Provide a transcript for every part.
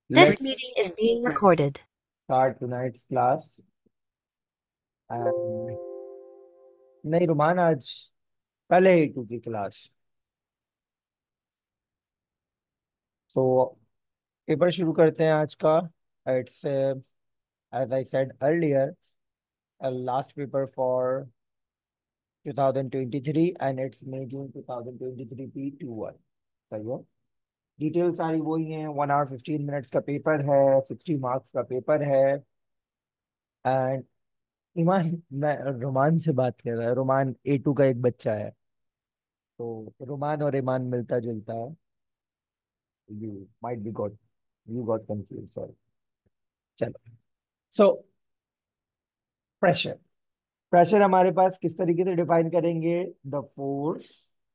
This Let's meeting is being recorded. start tonight's class. And नहीं रुमान, आज पहले ही टू की क्लास। तो पेपर शुरू करते हैं आज का। It's as I said earlier last paper for 2023 and it's May June 2023 P21। सही है। डिटेल सारी वही हैं। 1 आवर 15 मिनट्स का पेपर है, 60 मार्क्स का पेपर है। एंड ईमान, मैं रोमान से बात कर रहा है। रोमान A2 का एक बच्चा है। तो रोमान और ईमान मिलता जुलता है। You might be got you got confused. Sorry. चलो। So pressure. प्रेशर हमारे पास किस तरीके से डिफाइन करेंगे? The force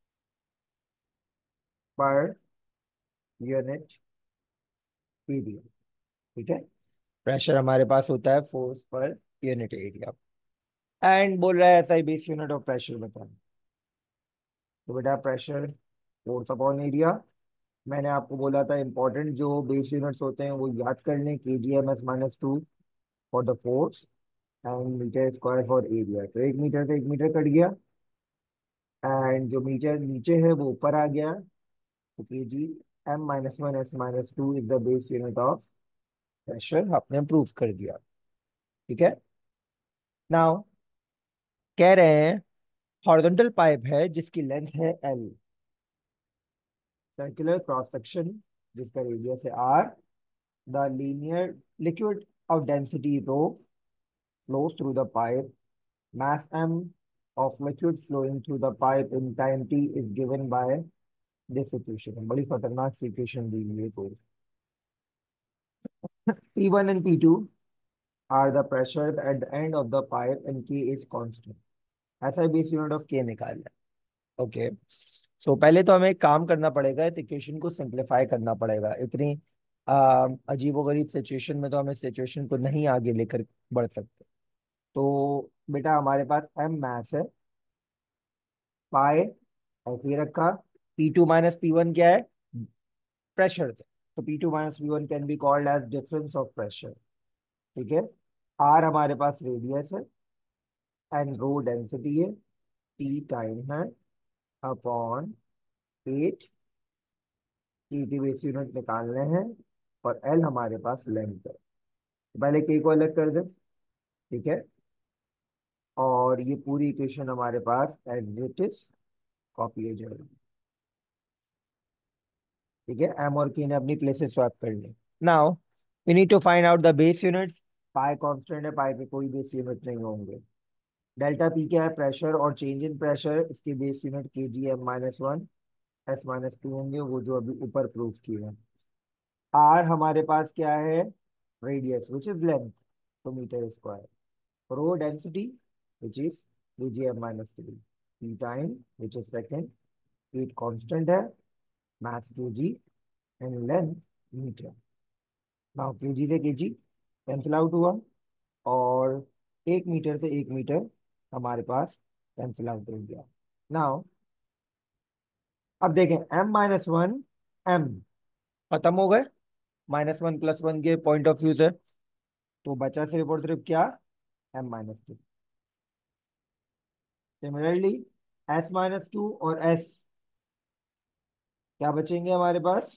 per unit area. ठीक है। प्रेशर हमारे पास होता है force per unit area. And बोल रहा है ऐसा ही बेस यूनिट ऑफ प्रेशर बताना। तो बेटा प्रेशर फोर्स अपॉन एरिया। मैंने आपको बोला था इंपॉर्टेंट जो बेस यूनिट्स होते हैं वो याद कर लें। kgms-2 for the force and metre square for area. तो 1 मीटर से 1 मीटर कट गया। एंड जो मीटर नीचे है वो ऊपर आ गया। तो kg m-1 s-2 is the base unit of pressure. आपने प्रूव कर दिया। ठीक है। नाउ कह रहे हैं हॉरिजॉन्टल पाइप है जिसकी लेंथ है L, सर्कुलर क्रॉस सेक्शन जिसका रेडियस है R, the linear liquid of density rho flows through the pipe, mass m of liquid flowing through the pipe in time t is given by this equation। बड़ी खतरनाक सी equation दी हुई है कोई। P1 and P2 are the pressure at the end of the pipe and K is constant। ऐसा ही base unit of K निकालना है। Okay. सो पहले तो हमें एक काम करना पड़ेगा, इस इक्वेशन को सिंप्लीफाई करना पड़ेगा। इतनी अजीबोगरीब सिचुएशन में तो हम इस सिचुएशन को नहीं आगे लेकर बढ़ सकते। तो बेटा हमारे पास m मैस है, पाए ऐसे ही रखा। P2 - P1 क्या है? प्रेशर थे। तो P2 - P1 can be called as difference of pressure. ठीक है। R हमारे पास रेडियस है, एंड रो डेंसिटी है, टी टाइम है अपॉन 8। की बेस यूनिट निकालने हैं और एल हमारे पास लेंथ है। तो पहले के को अलग कर दे। ठीक है। और ये पूरी इक्वेशन हमारे पास एज इट इज कॉपी हो जाएगी। ठीक है। एम और के ने अपनी प्लेसेस स्वैप कर ली। Now we need to find out the base units. Pi constant है, पाई पे कोई बेस यूनिट नहीं होंगे। डेल्टा पी क्या है? प्रेशर और चेंज इन प्रेशर। इसके बेस यूनिट kgm-1 s-2 होंगे, वो जो अभी ऊपर प्रूव किए हैं। आर हमारे पास क्या है? रेडियस विच इज लेंथ, तो metre square. Rho density which is kgm-3। T time which is second. Heat constant है, mass KG, and length metre. Now KG से केजी कैंसिल आउट हुआ, और 1 मीटर से 1 मीटर हमारे पास कैंसिल आउट हो गया। Now अब देखें m-1 m खत्म हो गए -1 + 1 के पॉइंट ऑफ व्यू से। तो बचा सिर्फ और सिर्फ क्या? m-2। सिमिलरली s-2 और s क्या बचेंगे हमारे पास?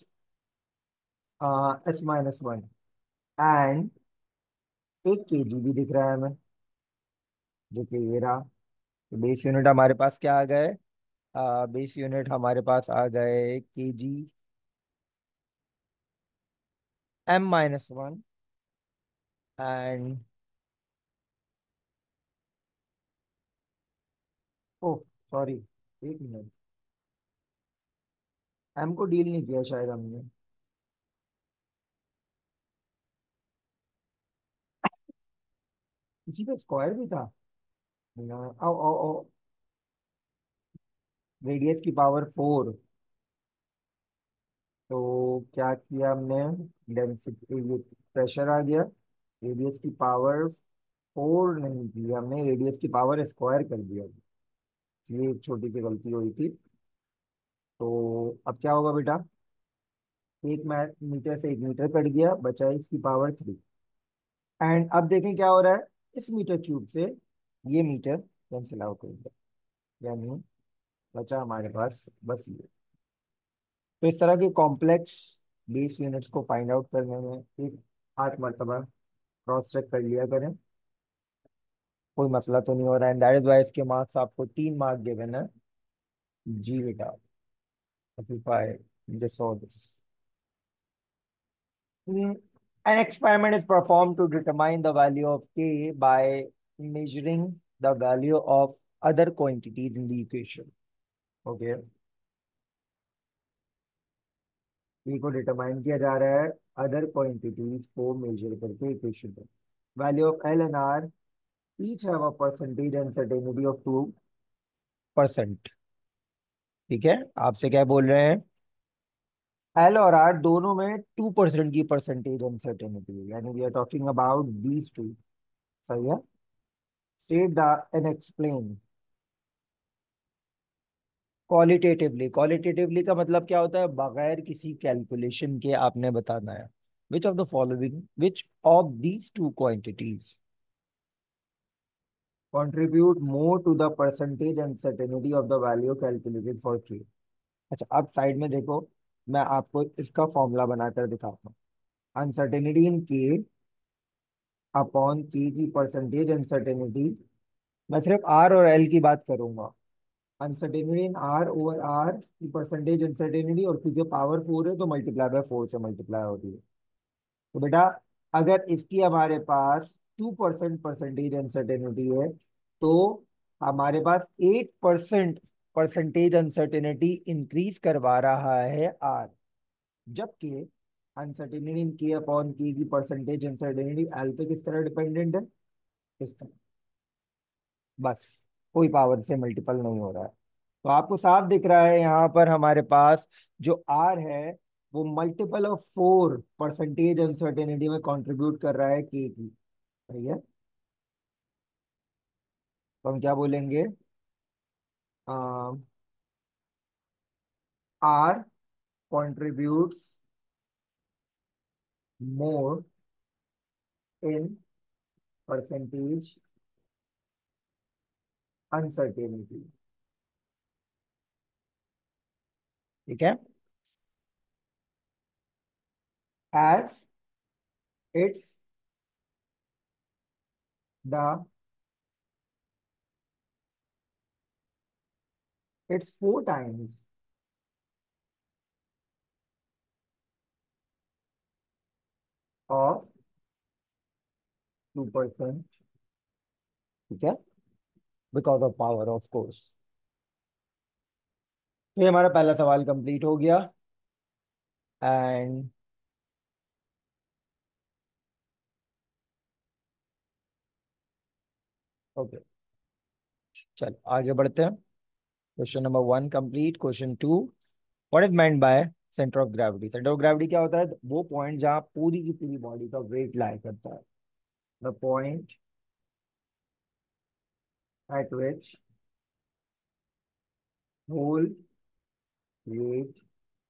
s-1 एंड 1 kg भी दिख रहा है हमें, जो कि ये रहा। तो बेस यूनिट हमारे पास क्या आ गए? बेस यूनिट हमारे पास आ गए KG m-1 and oh sorry, 1 minute, M को डील नहीं किया शायद हमने। इसी पे स्क्वायर भी था ना? आओ आओ आओ, रेडियस की पावर 4। तो क्या किया हमने? डेंसिटी, ये प्रेशर आ गया। रेडियस की पावर 4 नहीं की हमने, रेडियस की पावर स्क्वायर कर दिया। इसलिए एक छोटी सी गलती हुई थी। तो अब क्या होगा बेटा? एक मीटर से 1 मीटर कट गया, बचा इसकी पावर 3। एंड अब देखें क्या हो रहा है, इस मीटर क्यूब से ये मीटर कैंसिल आउट हो गया, यानी बचा हमारे पास बस ये। तो इस तरह के कॉम्प्लेक्स बेस यूनिट्स को फाइंड आउट करने में एक 8 मरतबा क्रॉस चेक कर लिया करें, कोई मसला तो नहीं हो रहा है। दैट इज वाई इसके मार्क्स आपको 3 मार्क गिवन है। जी बेटा, दिस और this. An experiment is performed to determine the value of k by measuring the value of other quantities in the equation. Okay, k को डिटरमाइन किया जा रहा है अदर क्वांटिटीज को मेजर करके इक्वेशन में। Value of L and R each have a percentage uncertainty of 2%। ठीक है, आपसे क्या बोल रहे हैं, एल और आर दोनों में 2% की परसेंटेज अनसर्टेनिटी है, यानी we are talking about these two. सही है। State the and explain qualitatively. Qualitatively का मतलब क्या होता है, बगैर किसी कैलकुलेशन के आपने बताना है। Which of the following, which of these two quantities contribute more to the percentage uncertainty of the value calculated for K. अच्छा, अब साइड में देखो, मैं आपको इसका फॉर्मूला बनाकर दिखाता हूँ। अनसर्टेनिटी इन के अपॉन के की परसेंटेज अनसर्टेनिटी, मैं सिर्फ आर और एल की बात करूंगा। Uncertainty in R over R की परसेंटेज अनसर्टेनिटी, और क्योंकि पावर 4 है तो मल्टीप्लाई बाय 4 से मल्टीप्लाई होती है। तो बेटा, अगर इसकी हमारे पास 2% परसेंटेज अनसर्टेनिटी है, तो हमारे पास 8% परसेंटेज अनसर्टेनिटी इंक्रीज करवा रहा है आर। जबकि अनसर्टेनिटी इन के अपॉन के की परसेंटेज अनसर्टेनिटी एल पे किस तरह डिपेंडेंट है, इस तरह। बस, कोई पावर से मल्टीपल नहीं हो रहा है। तो आपको साफ दिख रहा है यहाँ पर हमारे पास जो आर है वो मल्टीपल ऑफ 4 परसेंटेज अनसर्टेनिटी में कंट्रीब्यूट कर रहा है के की। सही है। तो हम क्या बोलेंगे, R contributes more in percentage uncertainty. ठीक है, as it's the it's 4 times of 2%। ठीक है, because of power of course. तो ये हमारा पहला सवाल कंप्लीट हो गया। एंड ओके, चल आगे बढ़ते हैं। Question number 1 complete. Question 2, what is meant by centre of gravity. Centre of gravity क्या होता है, वो पॉइंट जहाँ पूरी की पूरी बॉडी का वेट लाई करता है। The point at which whole weight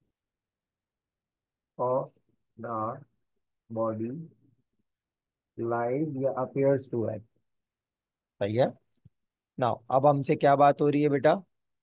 of the body lies या अपियर्स टू एक्ट। सही है। नाउ अब हमसे क्या बात हो रही है बेटा,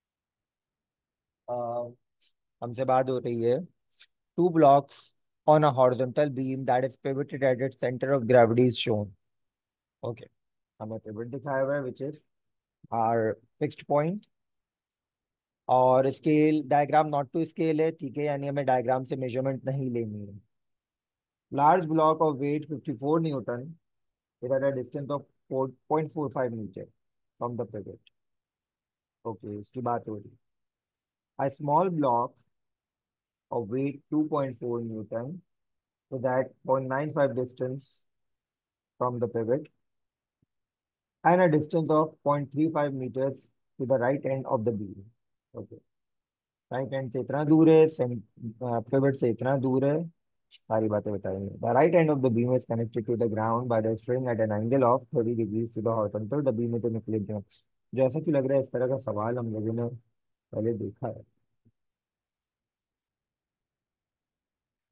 अ, हमसे बात हो रही है two blocks on a horizontal beam that is pivoted at its center of gravity is shown. Okay, हमें पिवट दिखाया हुआ है which is our fixed point, और scale diagram not to scale है। ठीक है, यानी हमें डायग्राम से मेजरमेंट नहीं लेनी है। Large block of weight 54 newton is at a distance of 0.45 metre from the pivot. Okay, इसकी बात हो रही है। A small block of weight 2.4 Newton with that 0.95 distance from the pivot and a distance of 0.35 meters to the right end of the beam. Okay, right end से इतना दूर है, pivot से इतना दूर है, सारी बातें बताएंगे। The right end of the beam is connected to the ground by the string at an angle of 30 degrees to the horizontal, the beam is in equilibrium. जैसा कि लग रहा है इस तरह का सवाल हम लोगों ने पहले देखा है।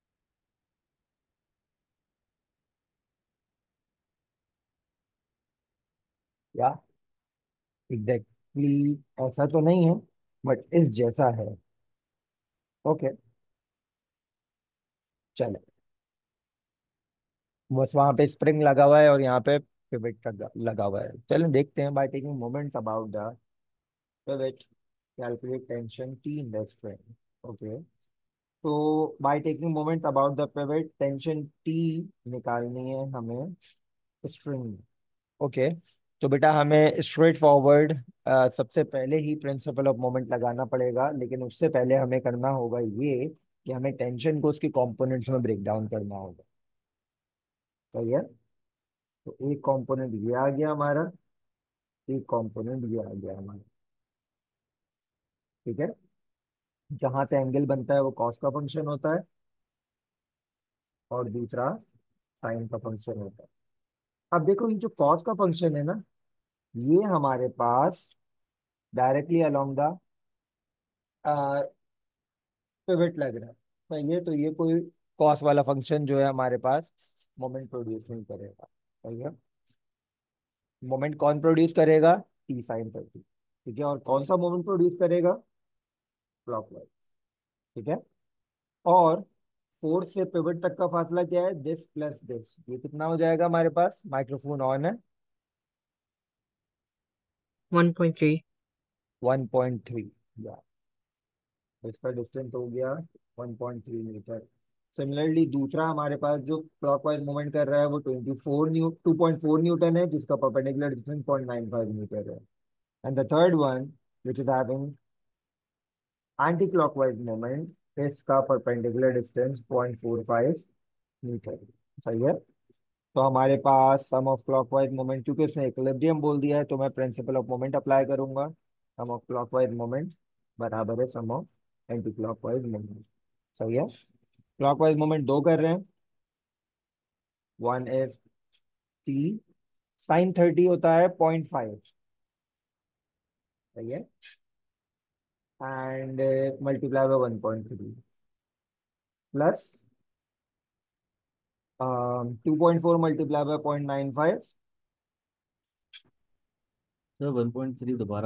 या एग्जैक्टली ऐसा तो नहीं है, बट इस जैसा है। ओके, चले। बस वहां पे स्प्रिंग लगा हुआ है और यहाँ पे पिवट लगा हुआ है। चलो देखते हैं। By taking moments about the pivot, calculate tension T in the spring. Okay, तो by taking moments about the pivot, tension T निकालनी है हमें स्ट्रिंग में। ओके, तो बेटा हमें स्ट्रेट फॉरवर्ड सबसे पहले ही प्रिंसिपल ऑफ मोमेंट लगाना पड़ेगा, लेकिन उससे पहले हमें करना होगा ये कि हमें टेंशन को उसके कंपोनेंट्स में ब्रेक डाउन करना होगा। सही है। तो एक कंपोनेंट ये आ गया हमारा, एक कंपोनेंट ये आ गया हमारा। ठीक है। जहां से एंगल बनता है वो कॉस का फंक्शन होता है, और दूसरा साइन का फंक्शन होता है। अब देखो ये जो कॉस का फंक्शन है ना, ये हमारे पास डायरेक्टली अलोंग द पिवट लग रहा है। सही है, तो ये कोई कॉस वाला फंक्शन जो है हमारे पास मोमेंट प्रोड्यूस नहीं करेगा। सही है। मोमेंट कौन प्रोड्यूस करेगा? T sine thirty. ठीक है, और कौन सा मोमेंट प्रोड्यूस करेगा? क्लॉकवाइज। ठीक है। और फोर्स से पिवट तक का फासला क्या है? This plus this. ये कितना हो जाएगा हमारे पास? माइक्रोफोन ऑन है। 1.3. 1.3। या तो इसका डिस्टेंस हो गया 1.3 मीटर। सिमिलरली दूसरा हमारे पास जो क्लॉकवाइज मूवमेंट कर रहा है वो 2.4 न्यूटन है, जिसका परपेंडिकुलर डिस्टेंस 0.95 मीटर है। And the third one which is having anti clockwise movement, इसका परपेंडिकुलर डिस्टेंस 0.45 मीटर। सही है। तो हमारे पास सम ऑफ क्लॉकवाइज मोमेंट, क्योंकि उसने इक्विलिब्रियम बोल दिया है तो मैं प्रिंसिपल ऑफ मोमेंट अप्लाई करूंगा। सम ऑफ क्लॉकवाइज मोमेंट बराबर है sum of anti clockwise moment. सही है। क्लॉकवाइज मोमेंट दो कर रहे हैं। One is T sine thirty होता है 0.5। सही है। And multiply by 1.3 plus 2.4 multiply by 0.95। Sir 1.3 दोबारा।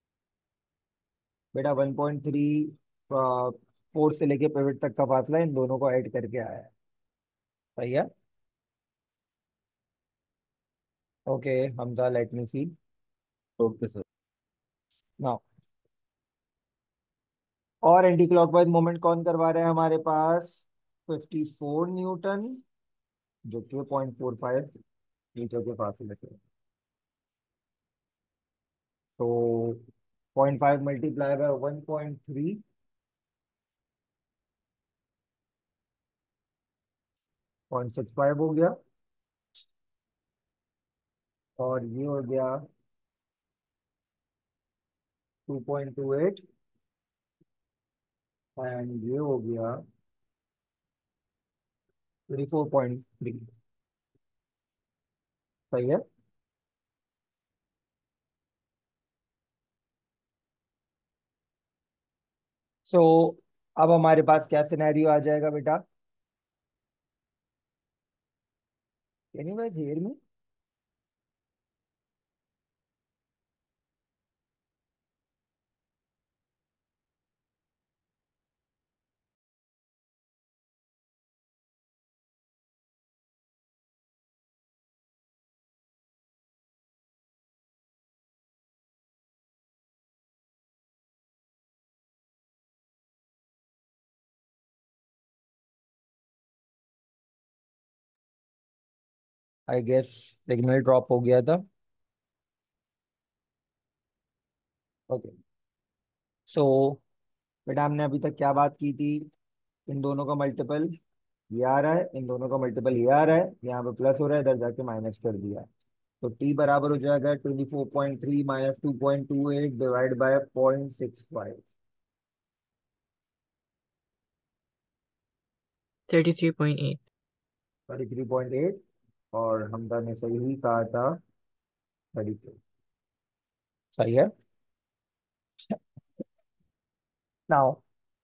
बेटा 1.3 फोर से लेके पिवट तक का फासला इन दोनों को ऐड करके आया है। सही है। Okay Hamza, let me see okay sir. Now. और एंटी क्लॉकवाइज मोमेंट कौन करवा रहे हैं हमारे पास? 54 न्यूटन, जो कि 0.45 मीटर के फासले पे। तो 0.5 मल्टीप्लाई बाय 1.3, 0.65 हो गया। और ये हो गया 2.28, एंड ये हो गया 34.3। सही है। सो अब हमारे पास क्या सिनेरियो आ जाएगा बेटा? Can you guys hear me? I guess signal drop हो गया था। ओके, सो बेटा हमने अभी तक क्या बात की थी? इन दोनों का मल्टीपल ये आ रहा है, इन दोनों का मल्टीपल ये आ रहा है, यहाँ पे प्लस हो रहा है, इधर जाके माइनस कर दिया। तो टी बराबर हो जाएगा 24.3 माइनस 2.28 डिवाइड बाय 0.65। 33.8. 33.8। और हमदा ने सही ही कहा था 32। सही है। Now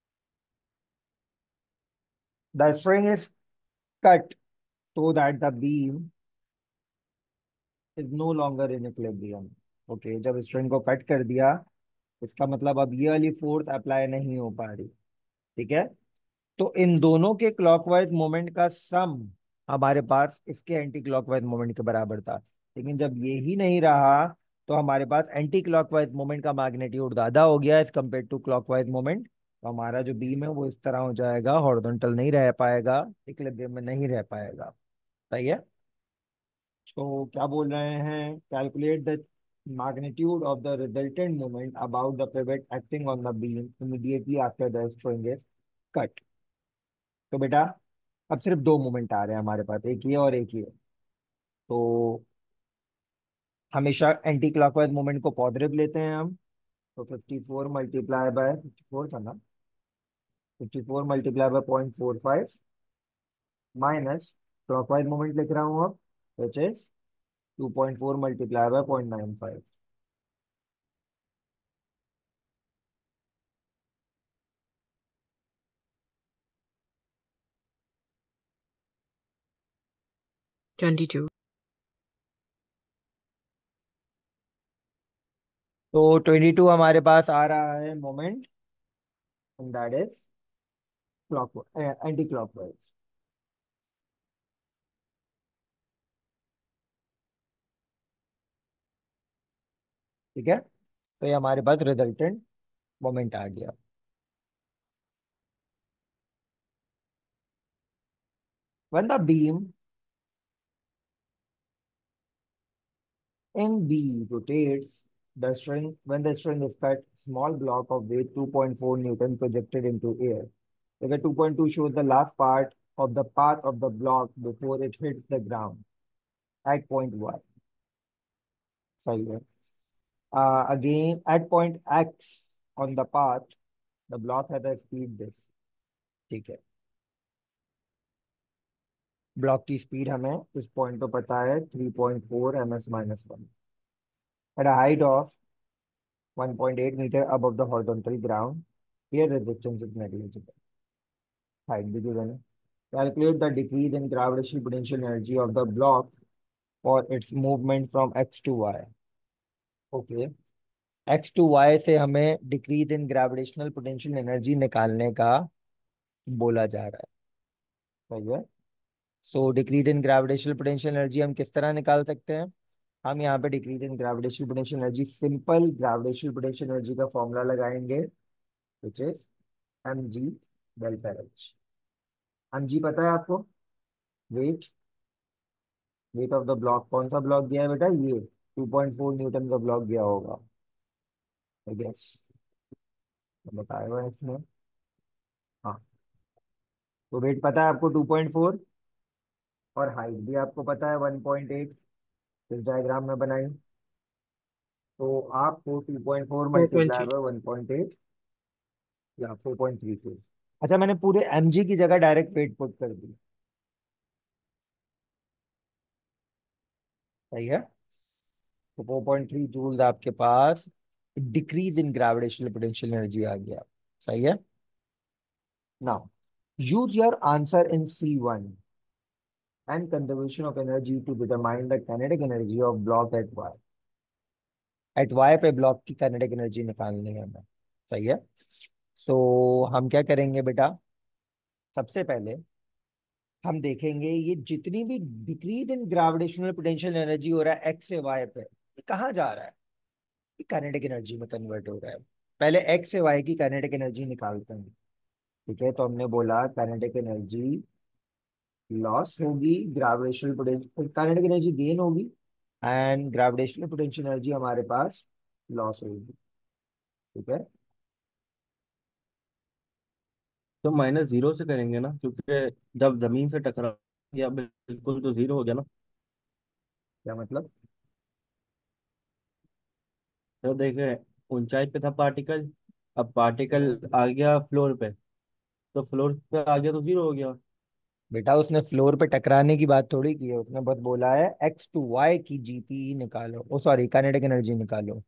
the string is cut so that the beam is no longer in equilibrium. Okay, जब स्ट्रिंग को कट कर दिया, इसका मतलब अब ये वाली फोर्स अप्लाई नहीं हो पा रही। ठीक है, तो इन दोनों के क्लॉकवाइज मोमेंट का सम हमारे पास इसके एंटी क्लॉकवाइज मोमेंट के बराबर था। लेकिन जब ये ही नहीं रहा, तो हमारे पास एंटी क्लॉकवाइज मोमेंट का मैग्नीट्यूड ज्यादा हो गया as compare to clockwise moment. तो हमारा जो बीम है वो इस तरह हो जाएगा, हॉरिजॉन्टल नहीं रह पाएगा, इक्विलिब्रियम में नहीं रह पाएगा। सही है। तो क्या बोल रहे हैं, calculate the magnitude of the resultant moment about the pivot acting on the beam immediately after the string is cut। तो बेटा, अब सिर्फ दो मोमेंट आ रहे हैं हमारे पास, एक ये और एक ये। तो हमेशा एंटी क्लॉकवाइज मोमेंट को पॉजिटिव लेते हैं हम। तो 54 मल्टीप्लाई बाय 54 था ना, 54 multiply by 0.45 minus clockwise moment लिख रहा हूँ अब, विच इज 2.4 मल्टीप्लाई बाय 0.95। 22. तो 22 हमारे पास आ रहा है moment, and that is clock anti clockwise. ठीक है, तो ये हमारे पास रिजल्टेंट मोमेंट आ गया। When the beam in B rotates, when the string is cut, small block of weight 2.4 Newton projected into air. Figure 2.2 shows the last part of the path of the block before it hits the ground at point Y. सही है। Again, at point X on the path, the block has a speed this। ठीक है, block की speed हमें इस point पे पता है 3.4 ms-1 at a height of 1.8 meter above the horizontal ground. Here resistance is negligible। Height भी given है। Calculate the decrease in gravitational potential energy of the block for its movement from x to y। Okay, x to y से हमें decrease in gravitational potential energy निकालने का बोला जा रहा है। सही है। So decrease in gravitational potential energy हम किस तरह निकाल सकते हैं? हम यहाँ पे decrease in gravitational potential energy, simple gravitational potential energy का फॉर्मूला लगाएंगे, which is mg delta H. mg पता है आपको? Weight, weight of the block. कौन सा ब्लॉक दिया है बेटा? ये 2.4 न्यूटन का ब्लॉक दिया होगा, आई गेस, बताया हुआ है इसमें। हाँ, तो वेट पता है आपको 2.4, और हाइट भी आपको पता है 1.8, इस डायग्राम में बनाई। तो आपको 2.4 मल्टीप्लाई 4.3. बाय 1.8 या 4.32। अच्छा, मैंने पूरे mg की जगह डायरेक्ट वेट पुट कर दी। सही है। तो 4.3 जूल्स आपके पास decrease in gravitational potential energy आ गया। सही है। Now use your answer in C1 and conservation of energy to determine the kinetic energy of block at Y। At Y पे ब्लॉक की kinetic एनर्जी निकालनी है हमें। सही है। तो हम क्या करेंगे बेटा, सबसे पहले हम देखेंगे ये जितनी भी decrease in gravitational potential energy हो रहा है एक्स से वाई पे, ये कहाँ जा रहा है? ये काइनेटिक एनर्जी में कन्वर्ट हो रहा है। पहले एक्स से वाई की काइनेटिक एनर्जी निकालते हैं। ठीक है, तो हमने बोला काइनेटिक एनर्जी लॉस होगी, gravitational potential kinetic energy gain होगी, एंड ग्रेविटेशनल पोटेंशियल एनर्जी हमारे पास लॉस होगी। ठीक है, तो -0 से करेंगे ना, क्योंकि जब जमीन से टकरा गया बिल्कुल तो 0 हो गया ना। क्या मतलब? तो देखे, ऊंचाई पे था पार्टिकल, अब पार्टिकल आ गया फ्लोर पे, तो फ्लोर पे आ गया तो 0 हो गया। बेटा, उसने फ्लोर पे टकराने की बात थोड़ी की है, उसने बस बोला है एक्स टू वाई की जीपी निकालो, ओ सॉरी काइनेटिक एनर्जी निकालो।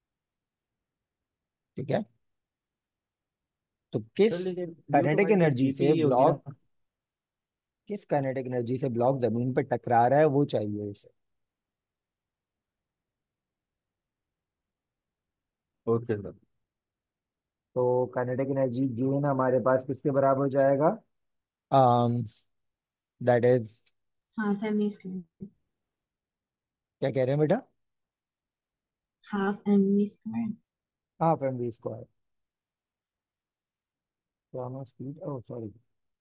ठीक है, तो तो किस लेकिन यू तो काइनेटिक भाई फिर एनर्जी जीपी से ही होगी ना। ब्लॉक, किस काइनेटिक एनर्जी से ब्लॉक जमीन पे टकरा रहा है वो चाहिए उसे। Okay sir. तो काइनेटिक एनर्जी गेन हमारे पास किसके बराबर हो जाएगा? um that is, half M V square. क्या कह रहे हैं बेटा? Half M V square. Half M V square. क्या मैं स्पीड, ओह सॉरी,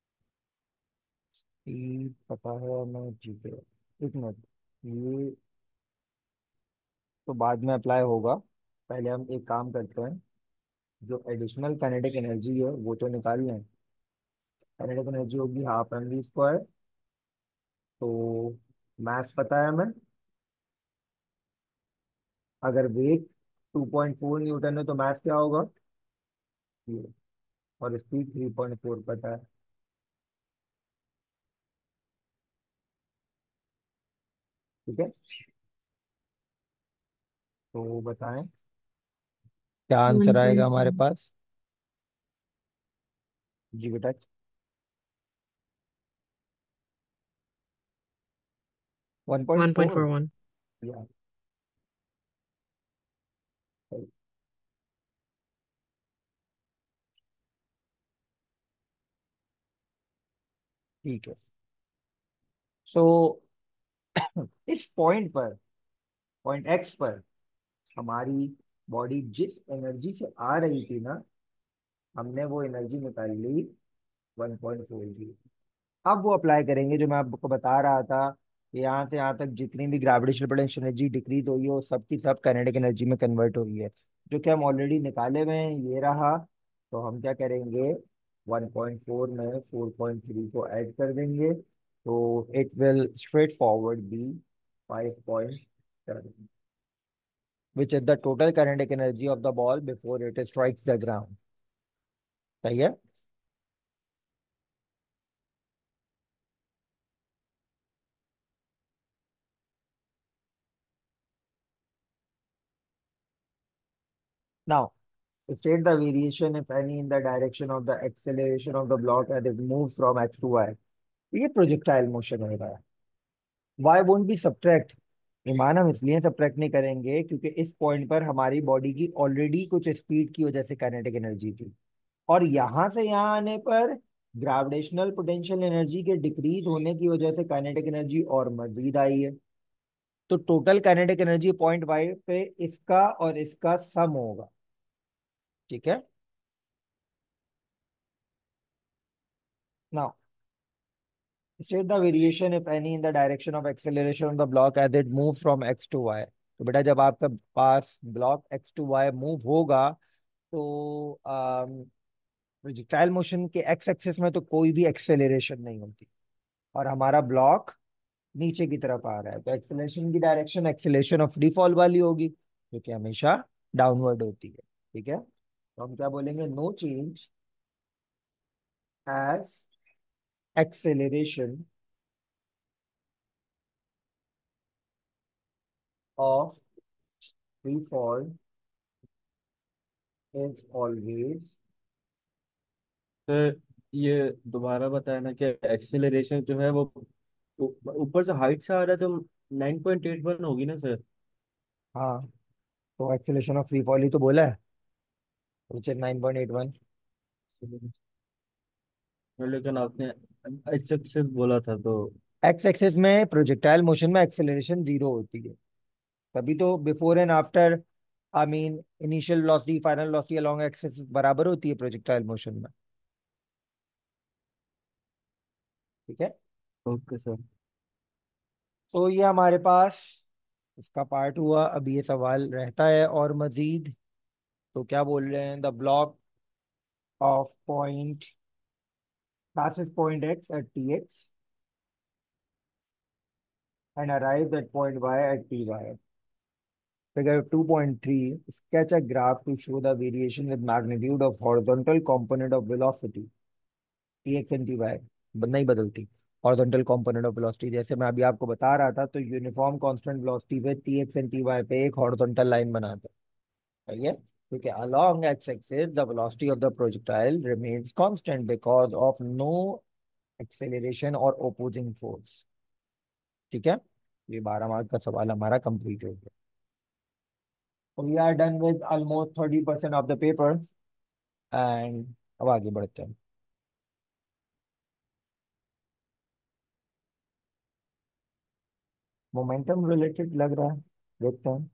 स्पीड पता है हमें, ठीक है। एक मिनट, ये तो बाद में अप्लाई होगा। पहले हम एक काम करते हैं, जो एडिशनल काइनेटिक एनर्जी है वो तो निकाल लें। काइनेटिक एनर्जी होगी हाफ एम वी स्क्वायर। तो मास पता है हमें, अगर वेट 2.4 न्यूटन है तो मास क्या होगा? ये। और स्पीड 3.4 पता है। ठीक है, तो बताएं क्या वन आंसर आएगा पॉइंट हमारे फाइव पास। जी बेटा। 1.4। 1.41. या ठीक है। तो इस पॉइंट पर, पॉइंट एक्स पर, हमारी बॉडी जिस एनर्जी से आ रही थी ना, हमने वो एनर्जी निकाल ली 1.40। अब वो अप्लाई करेंगे जो मैं आपको बता रहा था कि यहाँ से यहाँ तक जितनी भी ग्रेविटेशनल पोटेंशियल एनर्जी डिक्रीज हुई है वो सब की सब काइनेटिक एनर्जी में कन्वर्ट हुई है, जो कि हम ऑलरेडी निकाले हुए हैं, ये रहा। तो हम क्या करेंगे, 1.4 में 4.3 को ऐड कर देंगे, तो it will straight forward be 5.7, which is the total kinetic energy of the ball before it strikes the ground. सही है। Now, state the variation, if any, in the direction of the acceleration of the block as it moves from x to y. ये projectile motion होगा। y won't be subtract। ईमान हम इसलिए subtract नहीं करेंगे क्योंकि इस पॉइंट पर हमारी बॉडी की ऑलरेडी कुछ स्पीड की वजह से काइनेटिक एनर्जी थी, और यहां से यहाँ आने पर ग्रेविटेशनल पोटेंशियल एनर्जी के डिक्रीज होने की वजह से काइनेटिक एनर्जी और मजीद आई है। तो total kinetic energy point Y पे इसका और इसका सम होगा। ठीक है। Now state the variation, if any, in the direction of acceleration of the block as it moves from x to y। तो बेटा जब आपका पास block x to y move होगा, तो प्रोजेक्टाइल मोशन के x एक्सिस में तो कोई भी एक्सेलरेशन नहीं होती, और हमारा ब्लॉक नीचे की तरफ आ रहा है, तो एक्सेलरेशन की direction acceleration of free fall वाली होगी, जो कि हमेशा डाउनवर्ड होती है। ठीक है, तो हम क्या बोलेंगे, no change as acceleration of free fall is always। Sir ये दोबारा बताया ना कि एक्सेलरेशन जो है वो ऊपर से हाइट से आ रहा है तो 9.81 होगी ना सर। हाँ, तो एक्सेलेरेशन ऑफ फ्री फॉल ही तो बोला है, विच इज 9.81। लेकिन आपने एक्स एक्सिस बोला था तो। एक्स एक्सिस में प्रोजेक्टाइल मोशन में एक्सेलरेशन जीरो होती है, तभी तो before and after, I mean initial velocity final velocity along axis बराबर होती है प्रोजेक्टाइल मोशन में। ठीक है, ओके सर। तो ये हमारे पास इसका पार्ट हुआ। अब ये सवाल रहता है और मजीद, तो क्या बोल रहे हैं, the block of point passes point x at tx and arrives at point y at ty। Figure 2.3, sketch a graph to show the variation with magnitude of horizontal component of velocity tx and ty। नहीं बदलती। Horizontal component of velocity, जैसे मैं अभी आपको बता रहा था, तो यूनिफॉर्म कांस्टेंट वेलोसिटी पे tx एंड ty पे एक हॉरिजॉन्टल लाइन बनाते हैं। सही है, क्योंकि along x axis the velocity of the projectile remains constant because of no acceleration or opposing force। ठीक है, ये 12 मार्क का सवाल हमारा कंप्लीट हो गया। We are done with almost 30% of the paper and अब आगे बढ़ते हैं। मोमेंटम रिलेटेड लग रहा है, देखते हैं।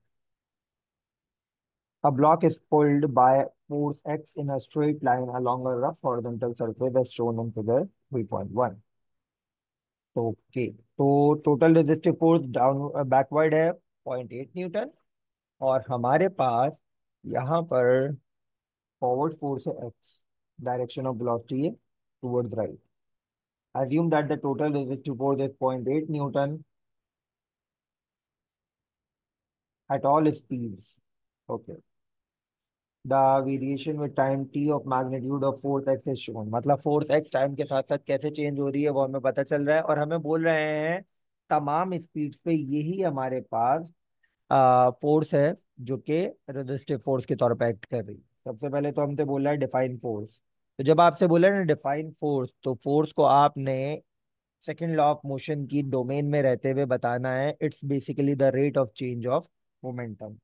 A block is pulled by force X in a straight line along a rough horizontal surface as shown in figure 3.1. Okay, तो total resistive force down backward है 0.8 न्यूटन, और हमारे पास यहाँ पर फॉरवर्ड फोर्स है एक्स, डायरेक्शन ऑफ वेलोसिटी है towards right. Assume that the total resistive force is 0.8 Newton at all speeds. Okay. The variation with time t of magnitude of force x is shown। मतलब force x time के साथ साथ कैसे change हो रही है वो हमें पता चल रहा है, और हमें बोल रहे हैं तमाम स्पीड्स पे यही हमारे पास फोर्स है जो कि रेजिस्टिव फोर्स के तौर पे एक्ट कर रही है। सबसे पहले तो हमसे बोला है डिफाइन फोर्स। तो जब आपसे बोला है ना डिफाइन फोर्स, तो फोर्स को आपने सेकंड लॉ ऑफ मोशन की डोमेन में रहते हुए बताना है। It's basically the rate of change of momentum.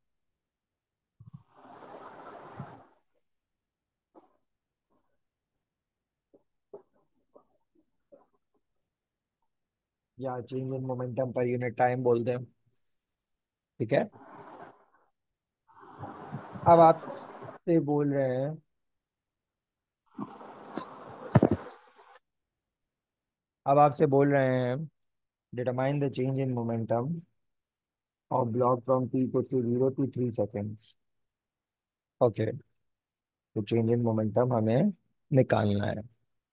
या चेंज इन मोमेंटम पर यूनिट टाइम बोलते हैं, ठीक है। अब आपसे बोल रहे हैं, अब आपसे बोल रहे हैं determine the change in momentum of block from t equal to 0 to 3 seconds. Okay, तो चेंज इन मोमेंटम हमें निकालना है।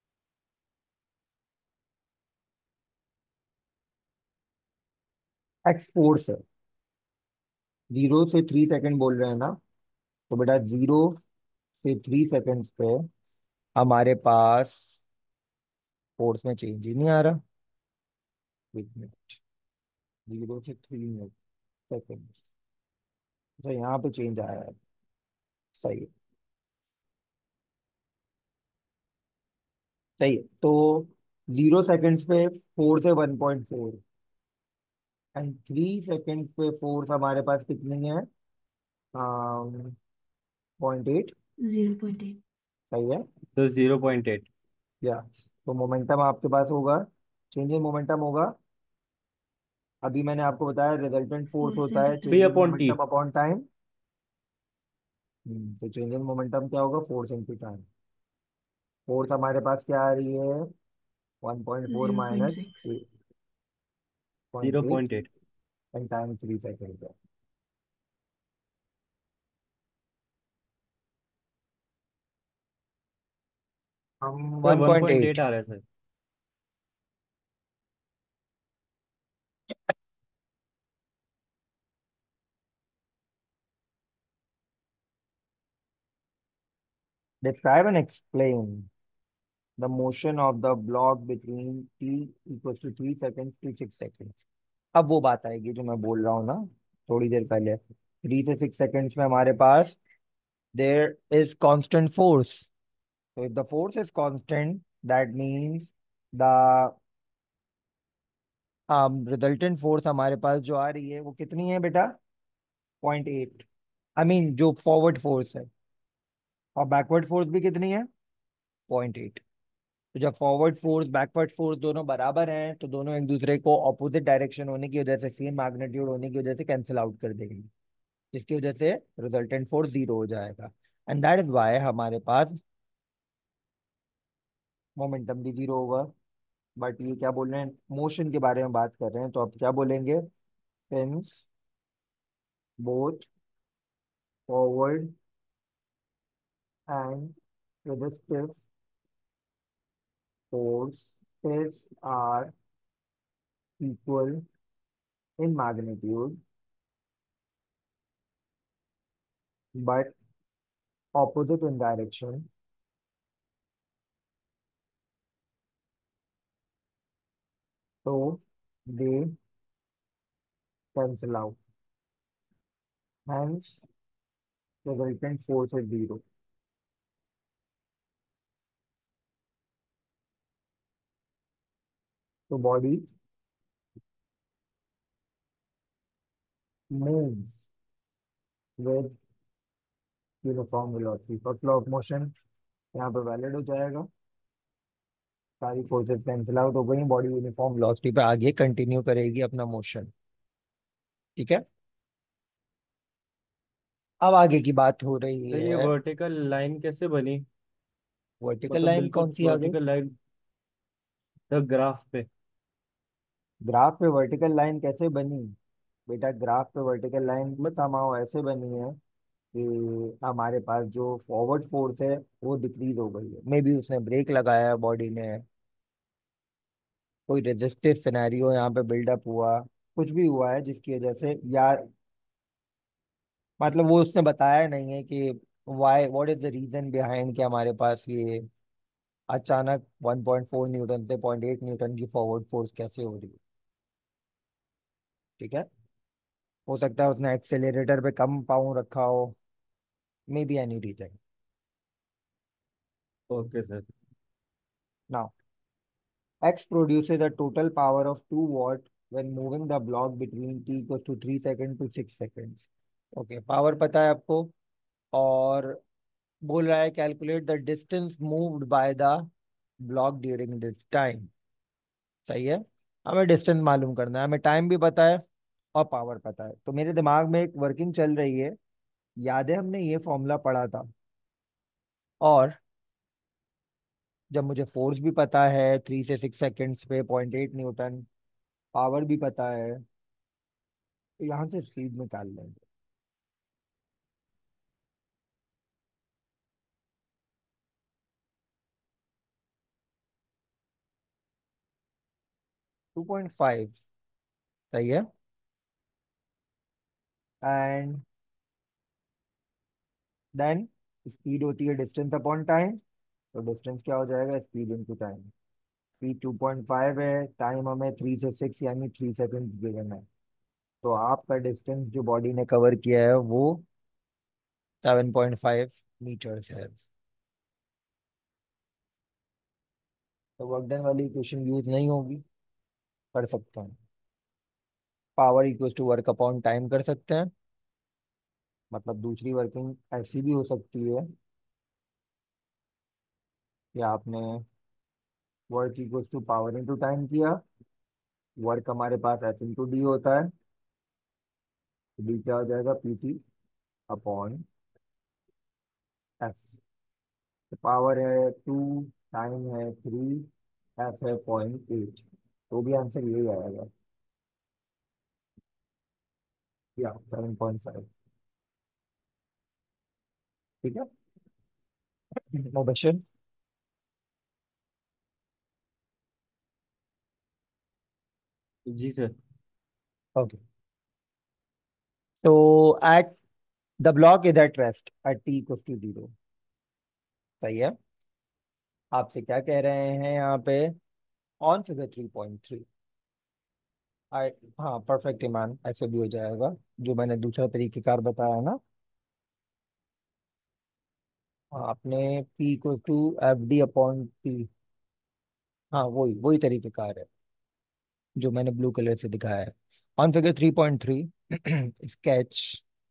एक्स फोर्स है, 0 से 3 सेकेंड बोल रहे हैं ना, तो बेटा 0 से 3 सेकेंड्स पे हमारे पास फोर्स में चेंज ही नहीं आ रहा। एक मिनट, 0 से 3 सेकेंड, तो यहाँ पे चेंज आया है, सही है। सही है, तो 0 सेकेंड्स पे फोर्स है 1.4, एंड 3 सेकेंड्स पे फोर्स हमारे पास कितनी है, 0.8। 0.8. सही है, तो 0.8। या तो मोमेंटम आपके पास होगा, चेंज इन मोमेंटम होगा, अभी मैंने आपको बताया रिजल्टेंट फोर्स Force होता into है B change in upon T. Momentum upon time. तो चेंज इन मोमेंटम क्या होगा, फोर्स इनटू टाइम। फोर्स हमारे पास क्या आ रही है, 1.4 माइनस 0.6. 0.8, 0.8। एंड टाइम 3 सेकेंड है। हम सर 1.8 1.8। आ रहा है sir. Describe and explain the motion of the block between t equals to 3 seconds to 6 seconds। अब वो बात आएगी जो मैं बोल रहा हूँ ना थोड़ी देर पहले, 3 से 6 सेकेंड्स में हमारे पास देयर इज कांस्टेंट फोर्स। तो if the force is constant, that means the resultant force हमारे पास जो आ रही है वो कितनी है बेटा, 0.8। आई मीन जो फॉरवर्ड फोर्स है, और बैकवर्ड फोर्स भी कितनी है, 0.8। तो जब फॉरवर्ड फोर्स बैकवर्ड फोर्स दोनों बराबर हैं, तो दोनों एक दूसरे को ऑपोजिट डायरेक्शन होने की वजह से, सेम मैग्नीट्यूड होने की वजह से कैंसिल आउट कर देंगे, जिसकी वजह से रिजल्टेंट फोर्स जीरो हो जाएगा। एंड दैट इज वाई हमारे पास मोमेंटम भी जीरो होगा। बट ये क्या बोल रहे हैं, मोशन के बारे में बात कर रहे हैं, तो अब क्या बोलेंगे, since both forward and resistive forces are equal in magnitude but opposite in direction, so they cancel out, hence resultant force is zero। तो body moves with uniform velocity. First law of motion यहाँ पे valid हो जाएगा, सारी forces cancel out हो गई, body uniform velocity पे आगे कंटिन्यू करेगी अपना मोशन। ठीक है, अब आगे की बात हो रही तो ये है। वर्टिकल लाइन कैसे बनी? वर्टिकल मतलब लाइन बिल्कुल कौन सी आ गई? वर्टिकल लाइन, द ग्राफ पे। ग्राफ पे वर्टिकल लाइन कैसे बनी? बेटा ग्राफ पे वर्टिकल लाइन मत समाओ ऐसे बनी है कि हमारे पास जो फॉरवर्ड फोर्स है वो डिक्रीज हो गई है, मे बी उसने ब्रेक लगाया है बॉडी में, कोई रेजिस्टिव सिनेरियो यहाँ पे बिल्डअप हुआ, कुछ भी हुआ है जिसकी वजह से, या मतलब वो उसने बताया नहीं है कि why, what is the reason behind कि हमारे पास ये अचानक 1.4 न्यूटन से 0.8 न्यूटन की फॉरवर्ड फोर्स कैसे हो रही है। ठीक है, हो सकता है उसने एक्सेलरेटर पे कम पाउंड रखा हो, may be any reason. Okay sir. Now X produces a total power of 2 watt when moving the block between t equals to 3 seconds to 6 seconds. Okay, power पता है आपको, और बोल रहा है calculate the distance moved by the block during this time. सही है, हमें डिस्टेंस मालूम करना है, हमें टाइम भी पता है और पावर पता है। तो मेरे दिमाग में एक वर्किंग चल रही है, याद है हमने ये फॉर्मूला पढ़ा था, और जब मुझे फोर्स भी पता है 3 से 6 सेकेंड्स पे 0.8 न्यूटन, पावर भी पता है, तो यहाँ से स्पीड निकाल लेंगे। टू पॉइंट फाइव सही है, एंड देन स्पीड होती है डिस्टेंस अपॉन टाइम, तो डिस्टेंस क्या हो जाएगा, स्पीड इनटू टाइम। स्पीड 2.5 है, टाइम हमें 3 से 6 यानी 3 सेकेंड्स गिवन है, तो आपका डिस्टेंस जो बॉडी ने कवर किया है वो 7.5 मीटर्स है। तो वर्क डन वाली इक्वेशन यूज नहीं होगी, कर सकते हैं, power equals to work upon time कर सकते हैं, मतलब दूसरी वर्किंग ऐसी भी हो सकती है कि आपने work equals to power into time किया, वर्क हमारे पास एफ इंटू डी होता है, तो डी क्या हो जाएगा, पी टी अपॉन एफ। तो पावर है 2, टाइम है 3, एफ है 0.8, तो भी आंसर यही आएगा, या 7.5। ठीक है, नो क्वेश्चन। जी सर। ओके, तो at the block is at rest at T equals to 0। सही है, आपसे क्या कह रहे हैं यहाँ पे, ऑन फिगर 3.3। आई, हाँ परफेक्ट ईमान, ऐसे भी हो जाएगा जो मैंने दूसरा तरीकेकार बताया ना। हाँ, आपने P को to F D upon T, हाँ वही वही तरीकेकार है जो मैंने ब्लू कलर से दिखाया है। On figure 3.3 sketch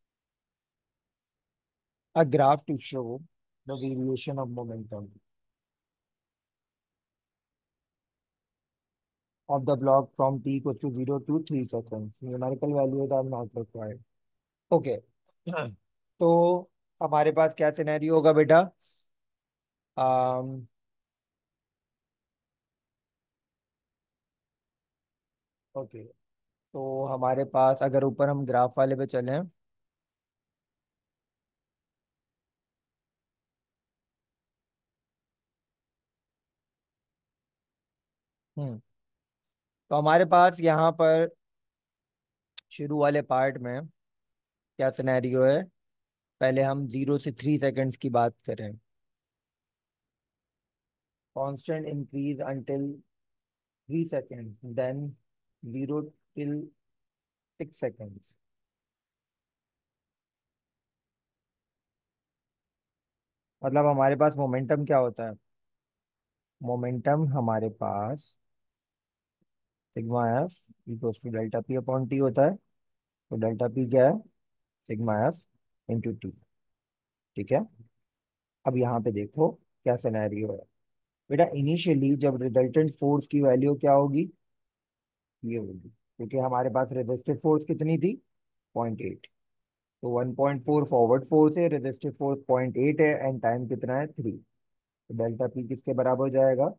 a graph to show the variation of momentum of the block from t equals to 0 to 3 seconds. Numerical values are not required. Okay, तो हमारे पास क्या सिनेरियो होगा बेटा, ओके, तो हमारे पास अगर ऊपर हम ग्राफ वाले पे चलें, हम्म, तो हमारे पास यहाँ पर शुरू वाले पार्ट में क्या सिनेरियो है, पहले हम 0 से 3 सेकंड्स की बात करें, constant increase until 3 seconds, then 0 till 6 seconds। मतलब हमारे पास मोमेंटम क्या होता है, मोमेंटम हमारे पास sigma F equals to delta P upon T होता है, तो डेल्टा पी क्या है, सिग्मा एफ इंटू टी। ठीक है, अब यहाँ पे देखो क्या सिनेरियो है। बेटा इनिशियली जब रिजल्टेंट फोर्स की वैल्यू क्या होगी, ये होगी, क्योंकि हमारे पास रेजिस्टिव फोर्स कितनी थी, 0.8। तो 1.4 फॉरवर्ड फोर्स है, रेजिस्टिव फोर्स 0.8 है, एंड टाइम कितना है 3। तो डेल्टा पी किसके बराबर हो जाएगा,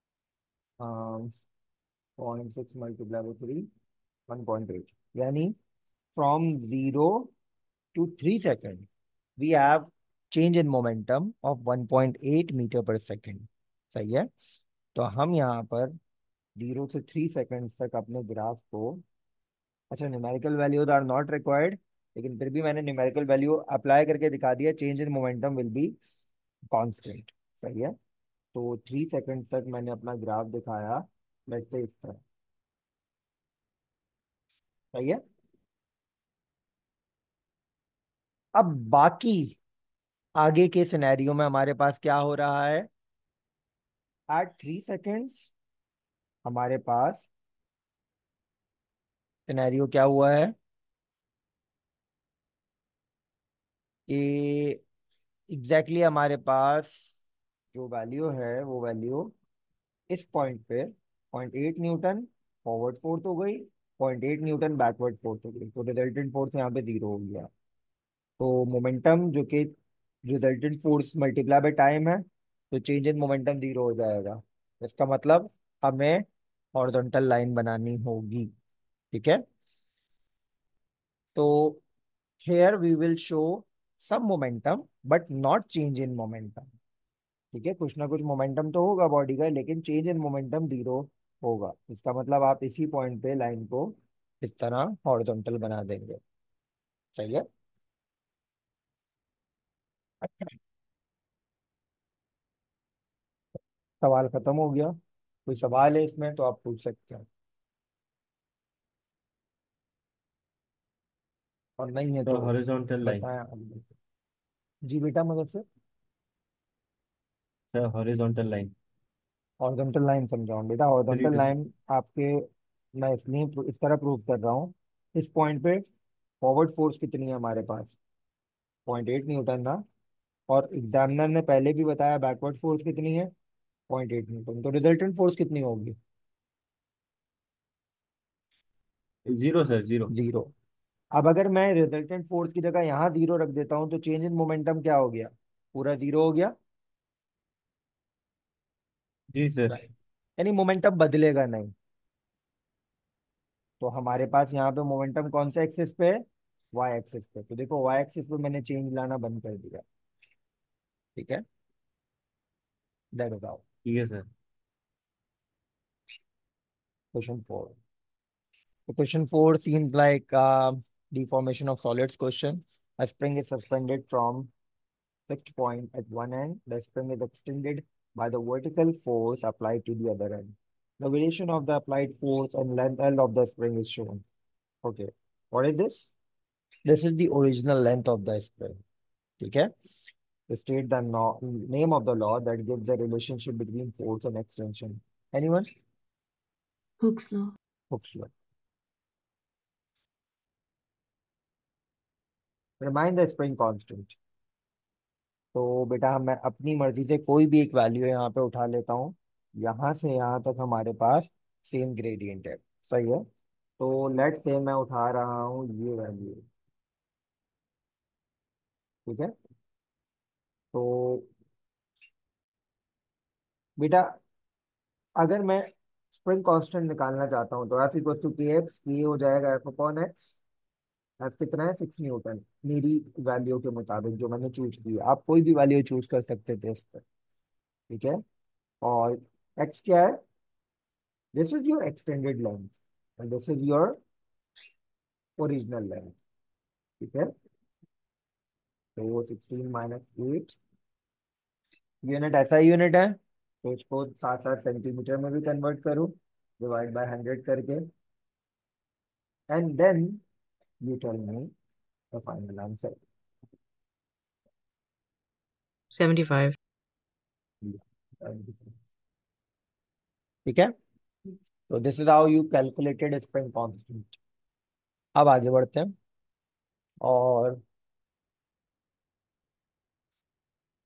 0.6 मल्टीप्लाई बाई 3, 1.8। यानी from 0 to 3 seconds we have change in momentum of 1.8 metre per second. सही है, तो हम यहाँ पर 0 से 3 सेकेंड तक अपने ग्राफ को, अच्छा numerical values are not required, लेकिन फिर भी मैंने न्यूमेरिकल वैल्यू अप्लाई करके दिखा दिया, change in momentum will be constant. सही है, तो 3 सेकेंड तक मैंने अपना ग्राफ दिखाया, लेट्स से इस तरह। सही है, अब बाकी आगे के सिनेरियो में हमारे पास क्या हो रहा है, एट 3 seconds हमारे पास सिनेरियो क्या हुआ है कि एग्जैक्टली हमारे पास जो वैल्यू है वो वैल्यू इस पॉइंट पे 0.8 न्यूटन फॉरवर्ड फोर्स हो गई, 0.8 न्यूटन बैकवर्ड फोर्स हो गई, तो रिजल्टेंट फोर्स यहाँ पे 0 हो गया। तो मोमेंटम जो कि resultant force multiply by time है, तो चेंज इन मोमेंटम 0 हो जाएगा। इसका मतलब हमें हॉरिजॉन्टल लाइन बनानी होगी। ठीक है, तो here we will show some momentum but not change in momentum। ठीक है, कुछ ना कुछ मोमेंटम तो होगा बॉडी का, लेकिन चेंज इन मोमेंटम 0 होगा। इसका मतलब आप इसी पॉइंट पे लाइन को इस तरह हॉरिजॉन्टल बना देंगे। सही है, सवाल खत्म हो गया। कोई सवाल है इसमें तो आप पूछ सकते हैं, और नहीं है तो तो हॉरिजॉन्टल लाइन, बताएं आप। जी बेटा, मदद से sir horizontal line horizontal line समझाऊं बेटा, थ्री हॉरिजॉन्टल टू लाइन आपके, मैं इसलिए इस तरह प्रूव कर रहा हूँ। इस पॉइंट पे फॉरवर्ड फोर्स कितनी है हमारे पास, 0.8 न्यूटन ना, और एग्जामिनर ने पहले भी बताया बैकवर्ड फोर्स कितनी है, 0.8 न्यूटन, तो रिजल्टेंट फोर्स कितनी होगी, जीरो सर, जीरो। 0। अब अगर मैं रिजल्टेंट फोर्स की जगह यहाँ 0 रख देता हूँ तो चेंज इन मोमेंटम क्या हो गया, पूरा 0 हो गया। जी सर। Right. यानी मोमेंटम बदलेगा नहीं। तो हमारे पास यहाँ पे मोमेंटम कौन सा एक्सिस पे है, वाई एक्सिस पे। तो देखो वाई एक्सिस पे मैंने चेंज लाना बंद कर दिया। ठीक है, दैट इज आउट। ठीक है sir. Question 4। The question 4 seems like deformation of solids question. A spring is suspended from fixed point at one end. The spring is extended by the vertical force applied to the other end. The variation of the applied force and length L of the spring is shown. Okay, what is this? This is the original length of the spring. Okay, state the name of the law that gives the relationship between force and extension. Anyone? Hooke's law. Hooke's law. Remind the spring constant. तो बेटा मैं अपनी मर्जी से कोई भी एक value यहाँ पे उठा लेता हूँ, यहाँ से यहाँ तक हमारे पास सेम ग्रेडियंट है। सही है, तो लेट से मैं उठा रहा हूँ ये वैल्यू। ठीक है, तो बेटा अगर मैं स्प्रिंग कांस्टेंट निकालना चाहता हूँ तो F equal to K X, K हो जाएगा एफ अपॉन एक्स। एफ कितना है, 6 न्यूटन, मेरी वैल्यू के मुताबिक जो मैंने चूज की। आप कोई भी वैल्यू चूज कर सकते थे इस पर। ठीक है, और एक्स क्या है, this is your extended length and this is your original length. ठीक है, तो 16 - 8 यूनिट ऐसा ही यूनिट है, तो इसको साथ साथ सेंटीमीटर में भी कन्वर्ट करूँ, डिवाइड बाय 100 करके, and then you tell me the final answer. 75। ठीक है, तो this is how you calculated spring constant. अब आगे बढ़ते हैं, और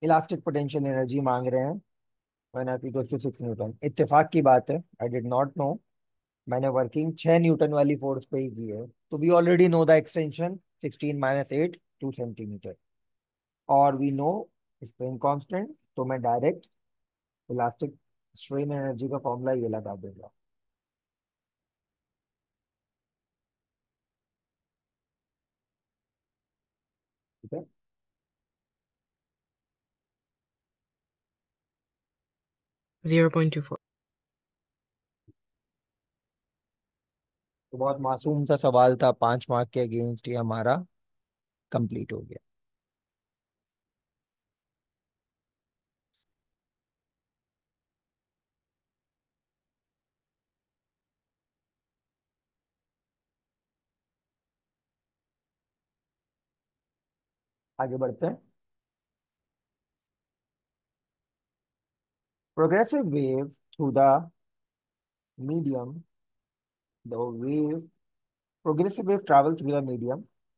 इलास्टिक पोटेंशियल एनर्जी मांग रहे हैं, 1 F इक्वल टू 6 न्यूटन। इत्तेफाक की बात है, आई डिड नॉट नो, मैंने वर्किंग 6 न्यूटन वाली फोर्स पे ही की है, तो we already know the extension 16 - 8 2 centimetre, और वी नो स्प्रिंग कांस्टेंट, तो मैं डायरेक्ट इलास्टिक स्ट्रेन एनर्जी का फॉर्मूला ये लगा दूंगा। ठीक है, 0.24. तो बहुत मासूम सा सवाल था, 5 मार्क के अगेंस्ट ही हमारा कंप्लीट हो गया। आगे बढ़ते हैं। Progressive wave through the medium, the wave progressive wave travels through the medium.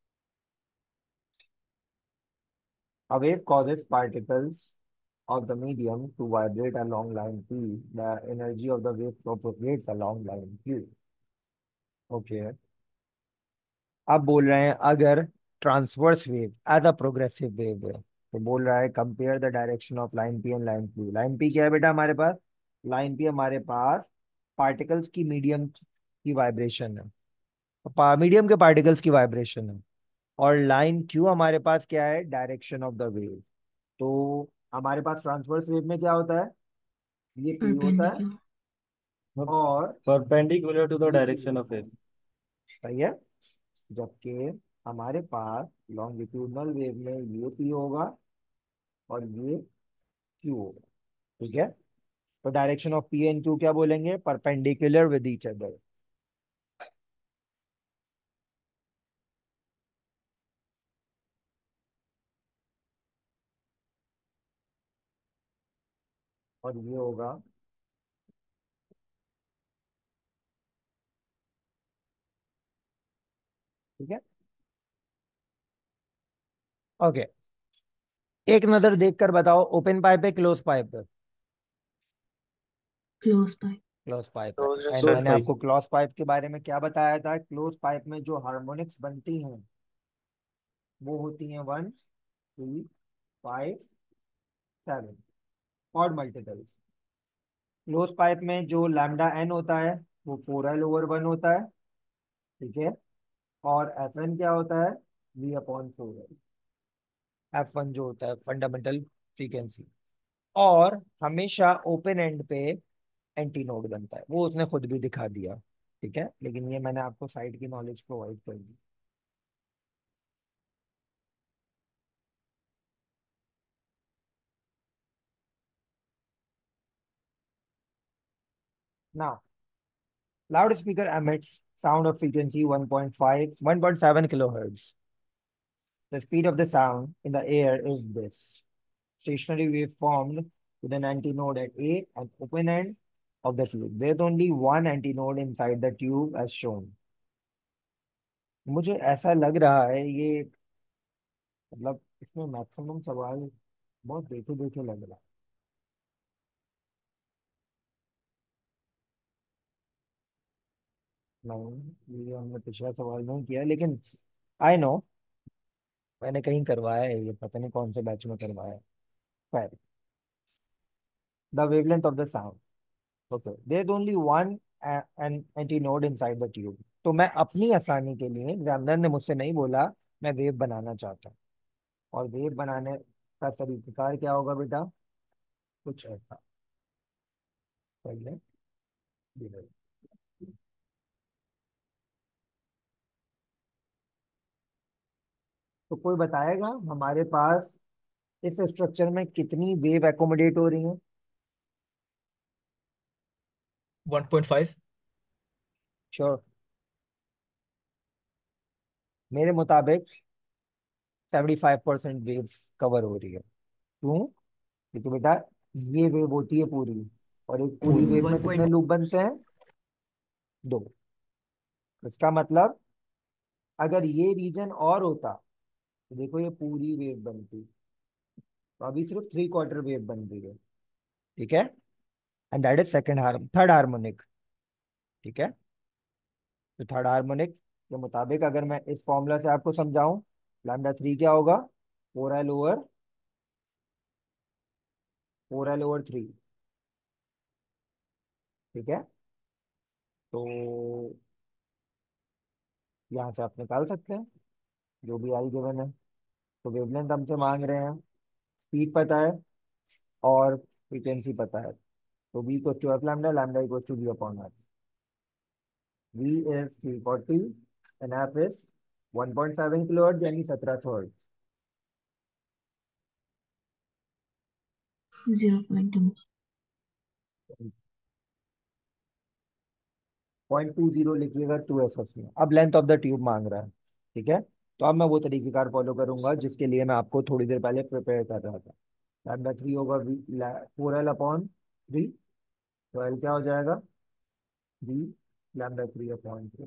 A wave causes particles of the medium to vibrate along line P. The energy of the wave propagates along line Q. Okay. अब बोल रहे हैं अगर transverse wave as a progressive wave है, तो बोल रहा है compare the direction of line P and line Q. Line P क्या है बेटा हमारे पास? लाइन पी हमारे पास पार्टिकल्स की मीडियम की वाइब्रेशन है, मीडियम के पार्टिकल्स की वाइब्रेशन है, और लाइन क्यू हमारे पास क्या है? Direction of the wave. तो हमारे पास ट्रांसवर्स वेव में क्या होता है? ये पी होता है, Perpendicular. और परपेंडिकुलर टू द ये क्यू डायरेक्शन ऑफ होता है। वेव। सही है। जबकि हमारे पास लॉन्गिट्यूडनल वेव में ये पी होगा और ये क्यू होगा। ठीक है, तो direction of P and Q क्या बोलेंगे? Perpendicular with each other. और ये होगा, ठीक है। ओके, एक नजर देखकर बताओ, ओपन पाइप है क्लोज पाइप है? Close by. क्लोज पाइप है। Close end sir. क्लोज मैंने पाइप। आपको क्लोज पाइप के बारे में क्या बताया था? क्लोज पाइप में जो हार्मोनिक्स बनती हैं वो होती हैं 1 3 5 7, ऑड मल्टीपल्स। क्लोज पाइप में जो लैम्डा एन होता है वो 4L/1 होता है। ठीक है, और एफ एन क्या होता है? V/4L। F1 जो होता है फंडामेंटल फ्रीक्वेंसी। और हमेशा ओपन एंड पे एंटी नोड बनता है, वो उसने खुद भी दिखा दिया। ठीक है, लेकिन ये मैंने आपको साइड की नॉलेज प्रोवाइड कर दी। Now, loudspeaker emits sound of frequency 1.5, 1.7 kilohertz. The speed of the sound in the air is this. Stationary wave formed with an antinode at A and open end of the tube. There is only one antinode inside the tube as shown. मुझे ऐसा लग रहा है ये, मतलब इसमें maximum सवाल बहुत देखे देखे लग रहा है। नहीं, ये हमने पिछला सवाल नहीं किया, लेकिन आई नो मैंने कहीं करवाया है, ये पता नहीं कौन से बैच में करवाया है। खैर, the wavelength of the sound, okay, there is only one an antinode inside the tube. तो मैं अपनी आसानी के लिए, एग्जामिनर ने मुझसे नहीं बोला, मैं वेव बनाना चाहता हूँ, और वेव बनाने का तरीकाकार क्या होगा बेटा? कुछ ऐसा। पहले तो कोई बताएगा हमारे पास इस स्ट्रक्चर में कितनी वेव एकोमोडेट हो रही है? 1.5। श्योर? मेरे मुताबिक 75% वेव कवर हो रही है। क्यों? क्योंकि बेटा ये वेव होती है पूरी, और एक पूरी वेव में कितने लूप बनते हैं? 2। इसका मतलब अगर ये रीजन और होता तो देखो ये पूरी वेव बनती, तो अभी सिर्फ 3/4 वेव बन रही है, ठीक है, and that is third harmonic, ठीक है। तो थर्ड हार्मोनिक के मुताबिक अगर मैं इस फॉर्मूला से आपको समझाऊं, λ3 क्या होगा, 4L/3, ठीक है। तो यहाँ से आप निकाल सकते हैं जो भी आई गिवन है। तो वेवलेंथ हमसे मांग रहे हैं, स्पीड पता है और फ्रीक्वेंसी पता है। तो v equal to F lambda, lambda equal to v upon R. v is 340 and f is 1.7 kilohertz यानी 17 हर्ट्ज। 0.2. 0.20 लिखिएगा 2ss में। अब लेंथ ऑफ द ट्यूब मांग रहा है, ठीक है। तो अब मैं वो तरीकेकार फॉलो करूंगा जिसके लिए मैं आपको थोड़ी देर पहले प्रिपेयर कर रहा था। λ3 होगा 4L/3, तो L क्या हो जाएगा, v λ3/3।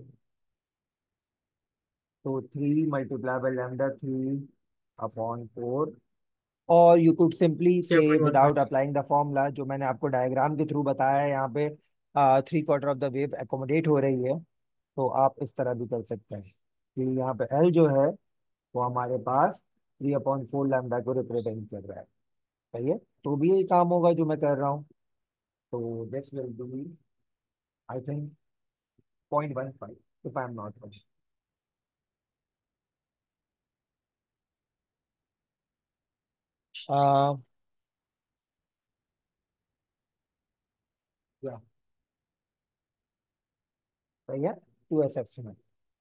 तो 3 × λ3/4, और you could simply say without 0.15. Applying the formula जो मैंने आपको डायग्राम के थ्रू बताया है, यहाँ पे 3/4 ऑफ द वेव एकोमोडेट हो रही है। तो आप इस तरह भी कर सकते हैं कि यहाँ पे एल जो है वो हमारे पास 3/4 लैम्डा को रिप्रेजेंट कर रहा है, सही है। तो भी यही काम होगा जो मैं कर रहा हूँ। तो this will be I think 0.15 if I am not wrong. या सही है, 2ss में।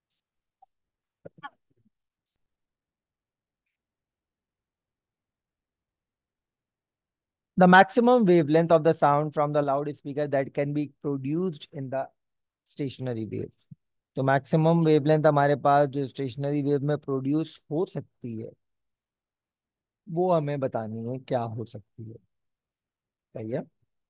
The maximum wavelength of the sound from the loudspeaker that can be produced in the stationary wave। तो मैक्सिमम वेवलेंथ हमारे पास जो स्टेशनरी वेव में produce हो सकती है वो हमें बतानी है क्या हो सकती है, सही है।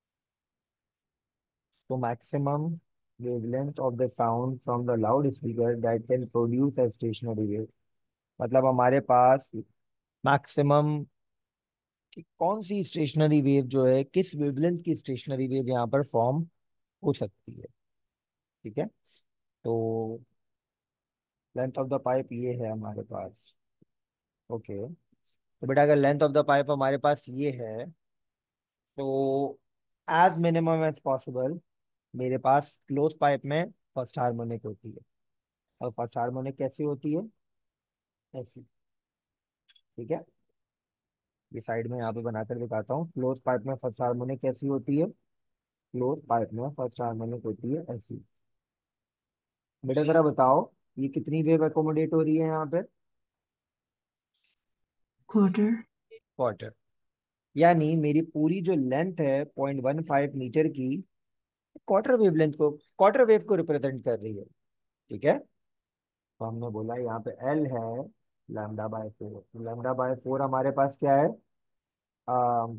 तो maximum wavelength of the sound from the loud speaker that can produce a stationary wave, मतलब हमारे पास मैक्सिमम कि कौन सी स्टेशनरी वेव जो है, किस वेवलेंथ की स्टेशनरी वेव यहाँ पर फॉर्म हो सकती है, ठीक है। तो लेंथ ऑफ द पाइप ये है हमारे पास, ओके। तो बेटा अगर लेंथ ऑफ द पाइप हमारे पास ये है, तो एज मिनिमम एज पॉसिबल मेरे पास क्लोज पाइप में फर्स्ट हार्मोनिक होती है। और फर्स्ट हार्मोनिक कैसी होती है, ऐसी, ठीक है। ये साइड में यहाँ पे बनाकर दिखाता हूँ। क्लोज पाइप में फर्स्ट हार्मोनिक कैसी होती है, क्लोज पाइप में फर्स्ट हार्मोनिक होती है ऐसी। बेटा जरा बताओ ये कितनी वेव एकोमोडेट हो रही है यहाँ पे, Quarter. क्वार्टर। यानी मेरी पूरी जो लेंथ है 0.15 मीटर की, क्वार्टर वेव लेंथ को, क्वार्टर वेव को रिप्रेजेंट कर रही है, ठीक है। तो हमने बोला यहाँ पे एल है λ/4। तो λ/4 हमारे पास क्या है, अम,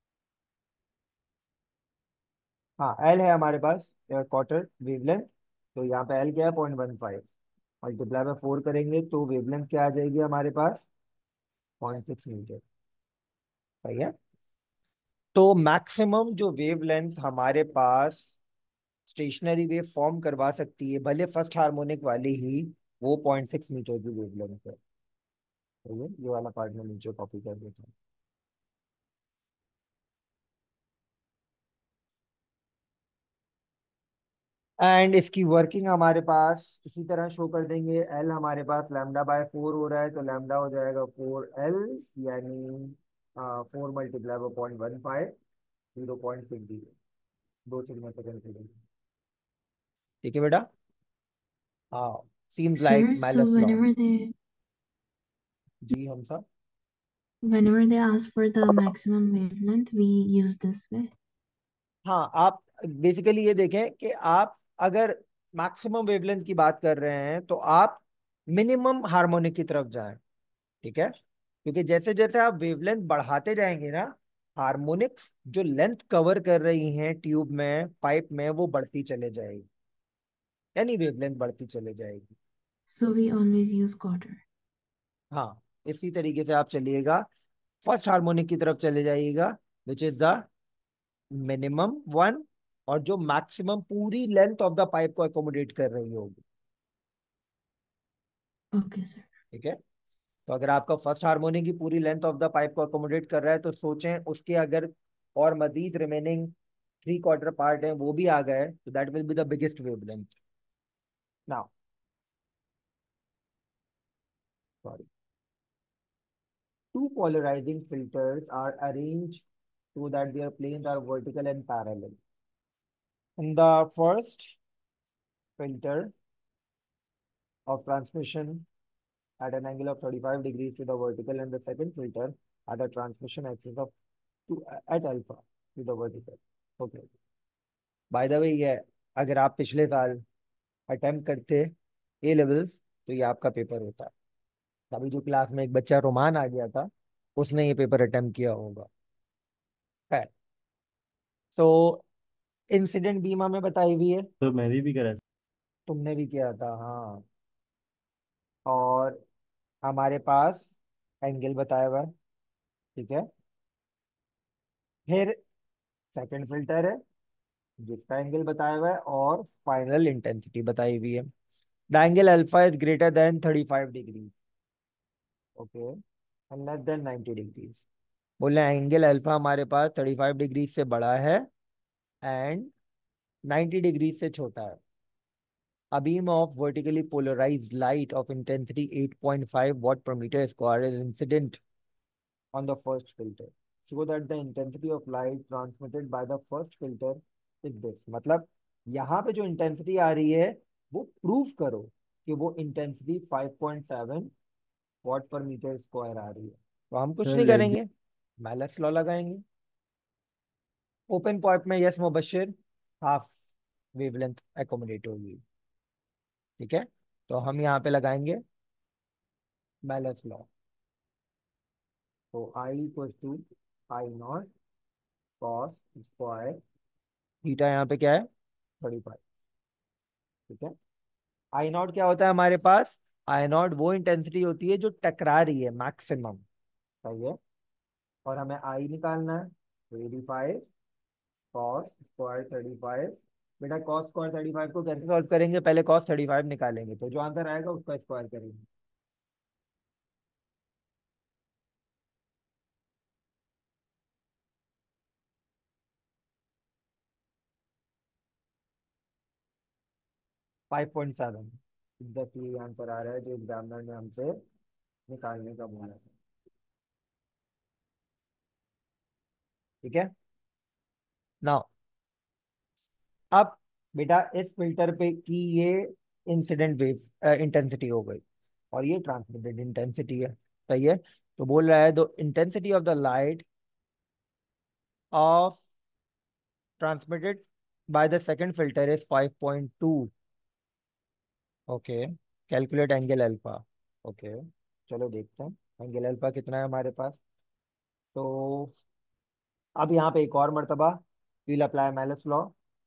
हाँ एल है हमारे पास क्वार्टर वेवलेंथ। तो यहाँ पे एल क्या है, 0.15, मल्टीप्लाई 4 करेंगे तो वेवलेंथ क्या आ जाएगी हमारे पास, 0.6 मीटर, सही है। तो मैक्सिमम जो वेवलेंथ हमारे पास स्टेशनरी वेव फॉर्म करवा सकती है, भले फर्स्ट हार्मोनिक वाली ही, वो 0.6 मीटर की वेवलेंथ है, सही है। ये वाला पार्ट में नीचे कॉपी कर देता हूँ। एंड इसकी वर्किंग हमारे पास इसी तरह शो कर देंगे। एल हमारे पास λ/4 हो रहा है, तो लैम्डा हो जाएगा 4L, यानी 4 × 0.60, 2 सेकंड। ठीक है बेटा, हाँ, seems like Sir, so Malus law. जी हम सब, whenever they ask for the maximum wavelength, we use this way. हाँ आप बेसिकली ये देखें कि आप अगर मैक्सिमम वेवलेंथ की बात कर रहे हैं तो आप मिनिमम हार्मोनिक की तरफ जाएं, ठीक है। क्योंकि जैसे जैसे आप वेवलेंथ बढ़ाते जाएंगे ना, हार्मोनिक्स जो लेंथ कवर कर रही हैं ट्यूब में, पाइप में, वो बढ़ती चले जाएगी, यानी वेवलेंथ बढ़ती चले जाएगी। So we always use quarter. हाँ, इसी तरीके से आप चलिएगा। फर्स्ट हार्मोनिक की तरफ चले जाइएगा, which is the minimum one, और जो मैक्सिमम पूरी लेंथ ऑफ द पाइप को अकोमोडेट कर रही होगी। Okay, sir. ठीक है, तो अगर आपका फर्स्ट हार्मोनिक की पूरी लेंथ ऑफ द पाइप को अकोमोडेट कर रहा है, तो सोचें उसके अगर और मजीद रिमेनिंग 3/4 पार्ट है वो भी आ गए, तो that will be the biggest wavelength. Now sorry, two polarizing filters are arranged so that their planes are vertical and parallel. In the first filter of transmission at an angle of 35 degrees to the vertical, and the second filter at a transmission axis of at alpha to the vertical. Okay. By the way, ये अगर आप पिछले साल attempt करते A levels, तो ये आपका paper होता है। अभी जो क्लास में एक बच्चा रोमान आ गया था, उसने ये पेपर अटेम्प्ट किया होगा। है तो इंसिडेंट बीमा में बताई हुई है, तो मैंने भी करा। तुमने भी किया था, हाँ। और हमारे पास एंगल बताया हुआ है, ठीक है। फिर सेकंड फिल्टर है जिसका एंगल बताया हुआ है, और फाइनल इंटेंसिटी बताई हुई है। The angle alpha is greater than 35 degree, okay, and less than 90 degrees. बोले एंगल अल्फा हमारे पास 35 डिग्री से बड़ा है एंड 90 डिग्री से छोटा है। A beam of vertically polarized light of intensity 8.5 watt per meter square is incident on the first filter. Show that the intensity of light transmitted by the first filter is this. मतलब यहाँ पे जो intensity आ रही है वो proof करो कि वो intensity 5.7 watt per metre square आ रही है। तो हम कुछ सर नहीं लेंगे। करेंगे, मैलस लॉ लगाएंगे। ओपन पॉइंट में yes Mubashir, half wavelength accommodate होगी, ठीक है। तो हम यहाँ पे लगाएंगे मैलस लॉ। तो I equal to I naught cos square theta, यहाँ पे क्या है 35, ठीक है। आई नॉट क्या होता है हमारे पास, आई नॉट वो इंटेंसिटी होती है जो टकरा रही है मैक्सिमम, सही है। और हमें आई निकालना है, तो 85 कॉस स्क्वायर 35। बेटा कॉस स्क्वायर 35 को कैसे सॉल्व करेंगे, पहले कॉस 35 निकालेंगे, तो जो आंसर आएगा उसका स्क्वायर करेंगे। 5.7 एग्जैक्टली आंसर आ रहा है जो एग्जामिनर ने हमसे निकालने का बोला था, ठीक है। नाउ अब बेटा इस फिल्टर पे की ये इंसिडेंट वेव इंटेंसिटी हो गई, और ये ट्रांसमिटेड इंटेंसिटी है, सही है। तो बोल रहा है the intensity of the light of transmitted by the second filter is 5.2, okay. Calculate angle alpha, okay. चलो देखते हैं एंगल अल्फा कितना है हमारे पास। तो अब यहाँ पे एक और मर्तबा वील अप्लाई मैलस लॉ।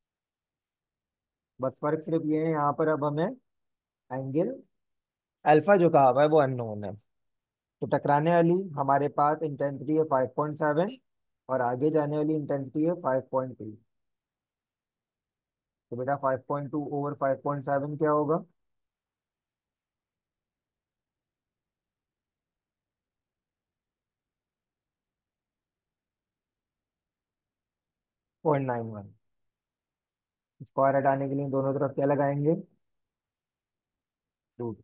बस फर्क सिर्फ ये है, यहाँ पर अब हमें एंगल अल्फा जो कहा हुआ है वो अननोन है। तो टकराने वाली हमारे पास इंटेंसिटी है 5.7, और आगे जाने वाली इंटेंसिटी है 5.2। तो बेटा 5.2 ओवर 5.7 क्या होगा, 0.91। स्क्वायर हटाने के लिए दोनों तरफ क्या लगाएंगे, रूट।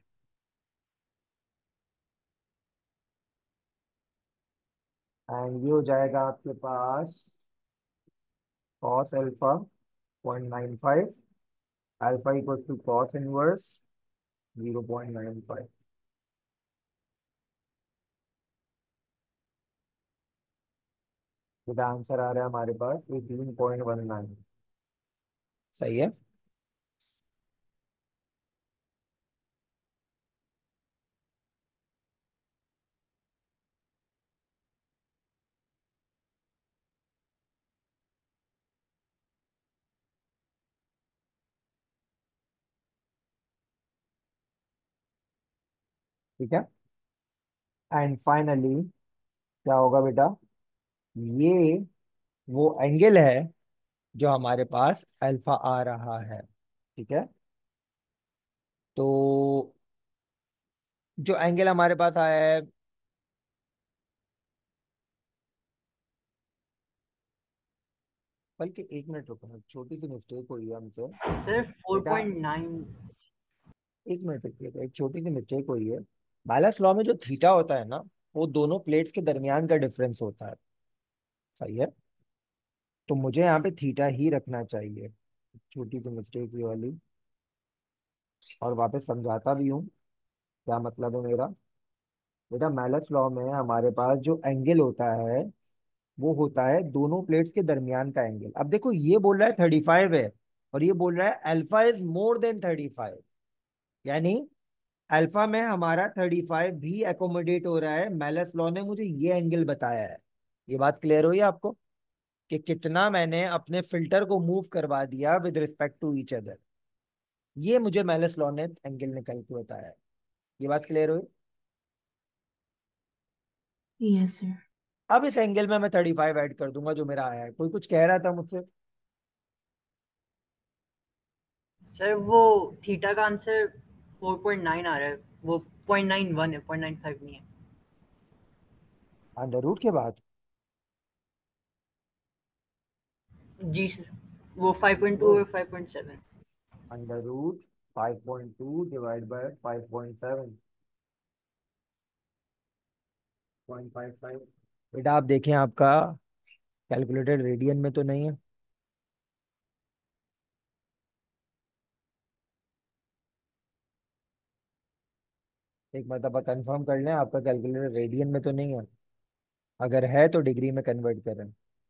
एंड ये हो जाएगा आपके पास cos alpha 0.95, alpha equal to cos inverse 0.95। तो आंसर आ रहा है हमारे पास 18.19, सही है। ठीक है, एंड फाइनली क्या होगा बेटा, ये वो एंगल है जो हमारे पास अल्फा आ रहा है। ठीक है, तो जो एंगल हमारे पास आया है, बल्कि एक मिनट रुको, छोटी सी मिस्टेक हुई है हमसे सर बेटा। 4.9। एक मिनट रुकिए, एक छोटी सी मिस्टेक हुई है। बायलस लॉ में जो थीटा होता है ना, वो दोनों प्लेट्स के दरमियान का डिफरेंस होता है। सही है, तो मुझे यहाँ पे थीटा ही रखना चाहिए। छोटी सी मिस्टेक हुई वाली, और वापस समझाता भी हूँ क्या मतलब है मेरा। बेटा मैलस लॉ में हमारे पास जो एंगल होता है, वो होता है दोनों प्लेट्स के दरमियान का एंगल। अब देखो, ये बोल रहा है 35 है, और ये बोल रहा है अल्फा इज मोर देन 35, यानी अल्फा में हमारा 35 भी एकोमोडेट हो रहा है। मैलस लॉ ने मुझे ये एंगल बताया है। ये बात क्लियर हुई आपको कि कितना मैंने अपने फिल्टर को मूव करवा दिया with respect to each other. ये मुझे मैलस लॉ ने एंगल निकल के बताया है। ये बात क्लियर हुई। Yes, sir. अब इस एंगल में मैं 35 ऐड कर दूंगा जो मेरा आया है। कोई कुछ कह रहा था मुझसे? सर वो थीटा का आंसर 4.9 आ रहा है, वो 0.91 है, 0.95 नहीं है। अंडर रूट के बाद जी सर, वो 5.2 और 5.7। Under root 5.2 divide by 5.7, 0.55। बेटा आप देखें, आपका कैलकुलेटेड रेडियन में तो नहीं है? एक मरतबा कंफर्म कर लें, आपका कैलकुलेटेड रेडियन में तो नहीं है? अगर है तो डिग्री में कन्वर्ट करें।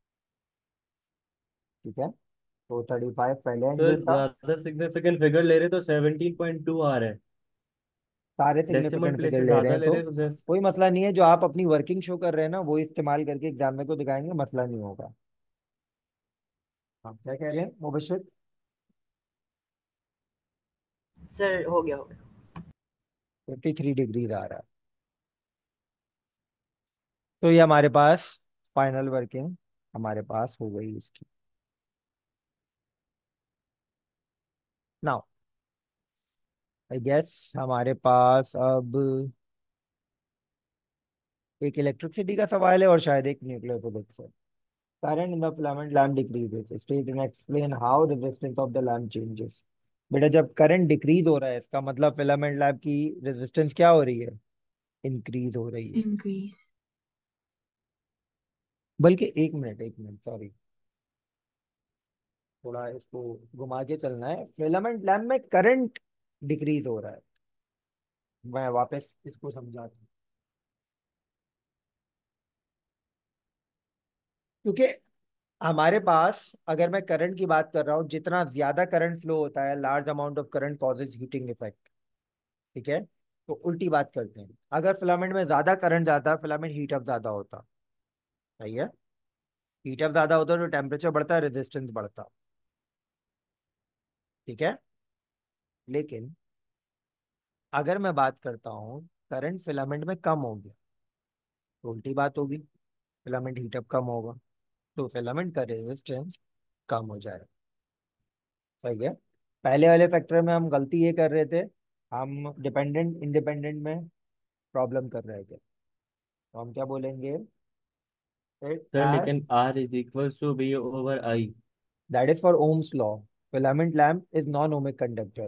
ठीक है, तो 35 पहले सर एंगल था। ज्यादा सिग्निफिकेंट फिगर ले रहे तो 17.2 आ रहा है। सारे डेसिमल सिग्निफिकेंट प्लेस फिगर से ले रहे ज्यादा हैं ले तो रहे तो सर। कोई मसला नहीं है। जो आप अपनी वर्किंग शो कर रहे हैं ना, वो इस्तेमाल करके एग्जाम में को दिखाएंगे, मसला नहीं होगा। आप क्या कह रहे हैं मुबशिर? सर हो गया, हो गया। 53 डिग्रीज आ रहा है। तो ये हमारे पास फाइनल वर्किंग हमारे पास हो गई इसकी। नाउ आई गेस हमारे पास अब एक इलेक्ट्रिसिटी का सवाल है और शायद एक न्यूक्लियर फिजिक्स है। Current in the filament lamp decreases. State and explain how resistance of the lamp changes. बेटा जब करंट डिक्रीज हो रहा है, इसका मतलब फिलामेंट लैम्प की रेजिस्टेंस क्या हो रही है? इंक्रीज हो रही है। Increase. बल्कि एक मिनट सॉरी, थोड़ा इसको घुमा के चलना है। फिलामेंट लैम्प में करंट डिक्रीज हो रहा है। मैं वापस इसको समझाता हूँ, क्योंकि हमारे पास, अगर मैं करंट की बात कर रहा हूँ, जितना ज्यादा करंट फ्लो होता है, large amount of current causes heating effect. ठीक है, तो उल्टी बात करते हैं। अगर फिलामेंट में ज्यादा करंट जाता है, फिलामेंट हीट अप ज्यादा होता। सही है, हीट अप ज्यादा होता है तो टेम्परेचर बढ़ता है, रेजिस्टेंस बढ़ता। ठीक है, लेकिन अगर मैं बात करता हूँ करंट फिलामेंट में कम हो गया, तो उल्टी बात होगी, फिलामेंट हीट अप कम होगा, तो फिलामेंट का रेजिस्टेंस कम हो जाएगा। सही है, पहले वाले फैक्टर में हम गलती ये कर रहे थे, हम डिपेंडेंट इंडिपेंडेंट में प्रॉब्लम कर रहे थे। तो हम क्या बोलेंगे? इट सर एज, लेकिन R is equal to B over I. That is for Ohm's law. Filament lamp is non ohmic conductor.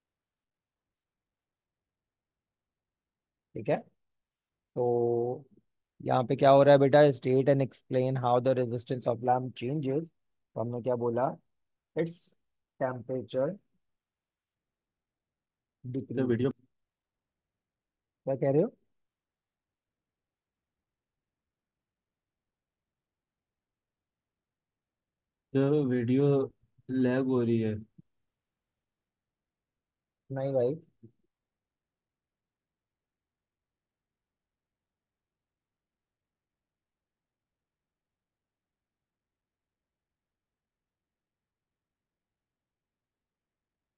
ठीक है, तो यहाँ पे क्या हो रहा है बेटा, state and explain how the resistance of lamp changes. तो हमने क्या बोला? इट्स टेम्परेचर तो डिक्रीज। वीडियो क्या कह रहे हो? तो वीडियो लैग हो रही है। नहीं भाई,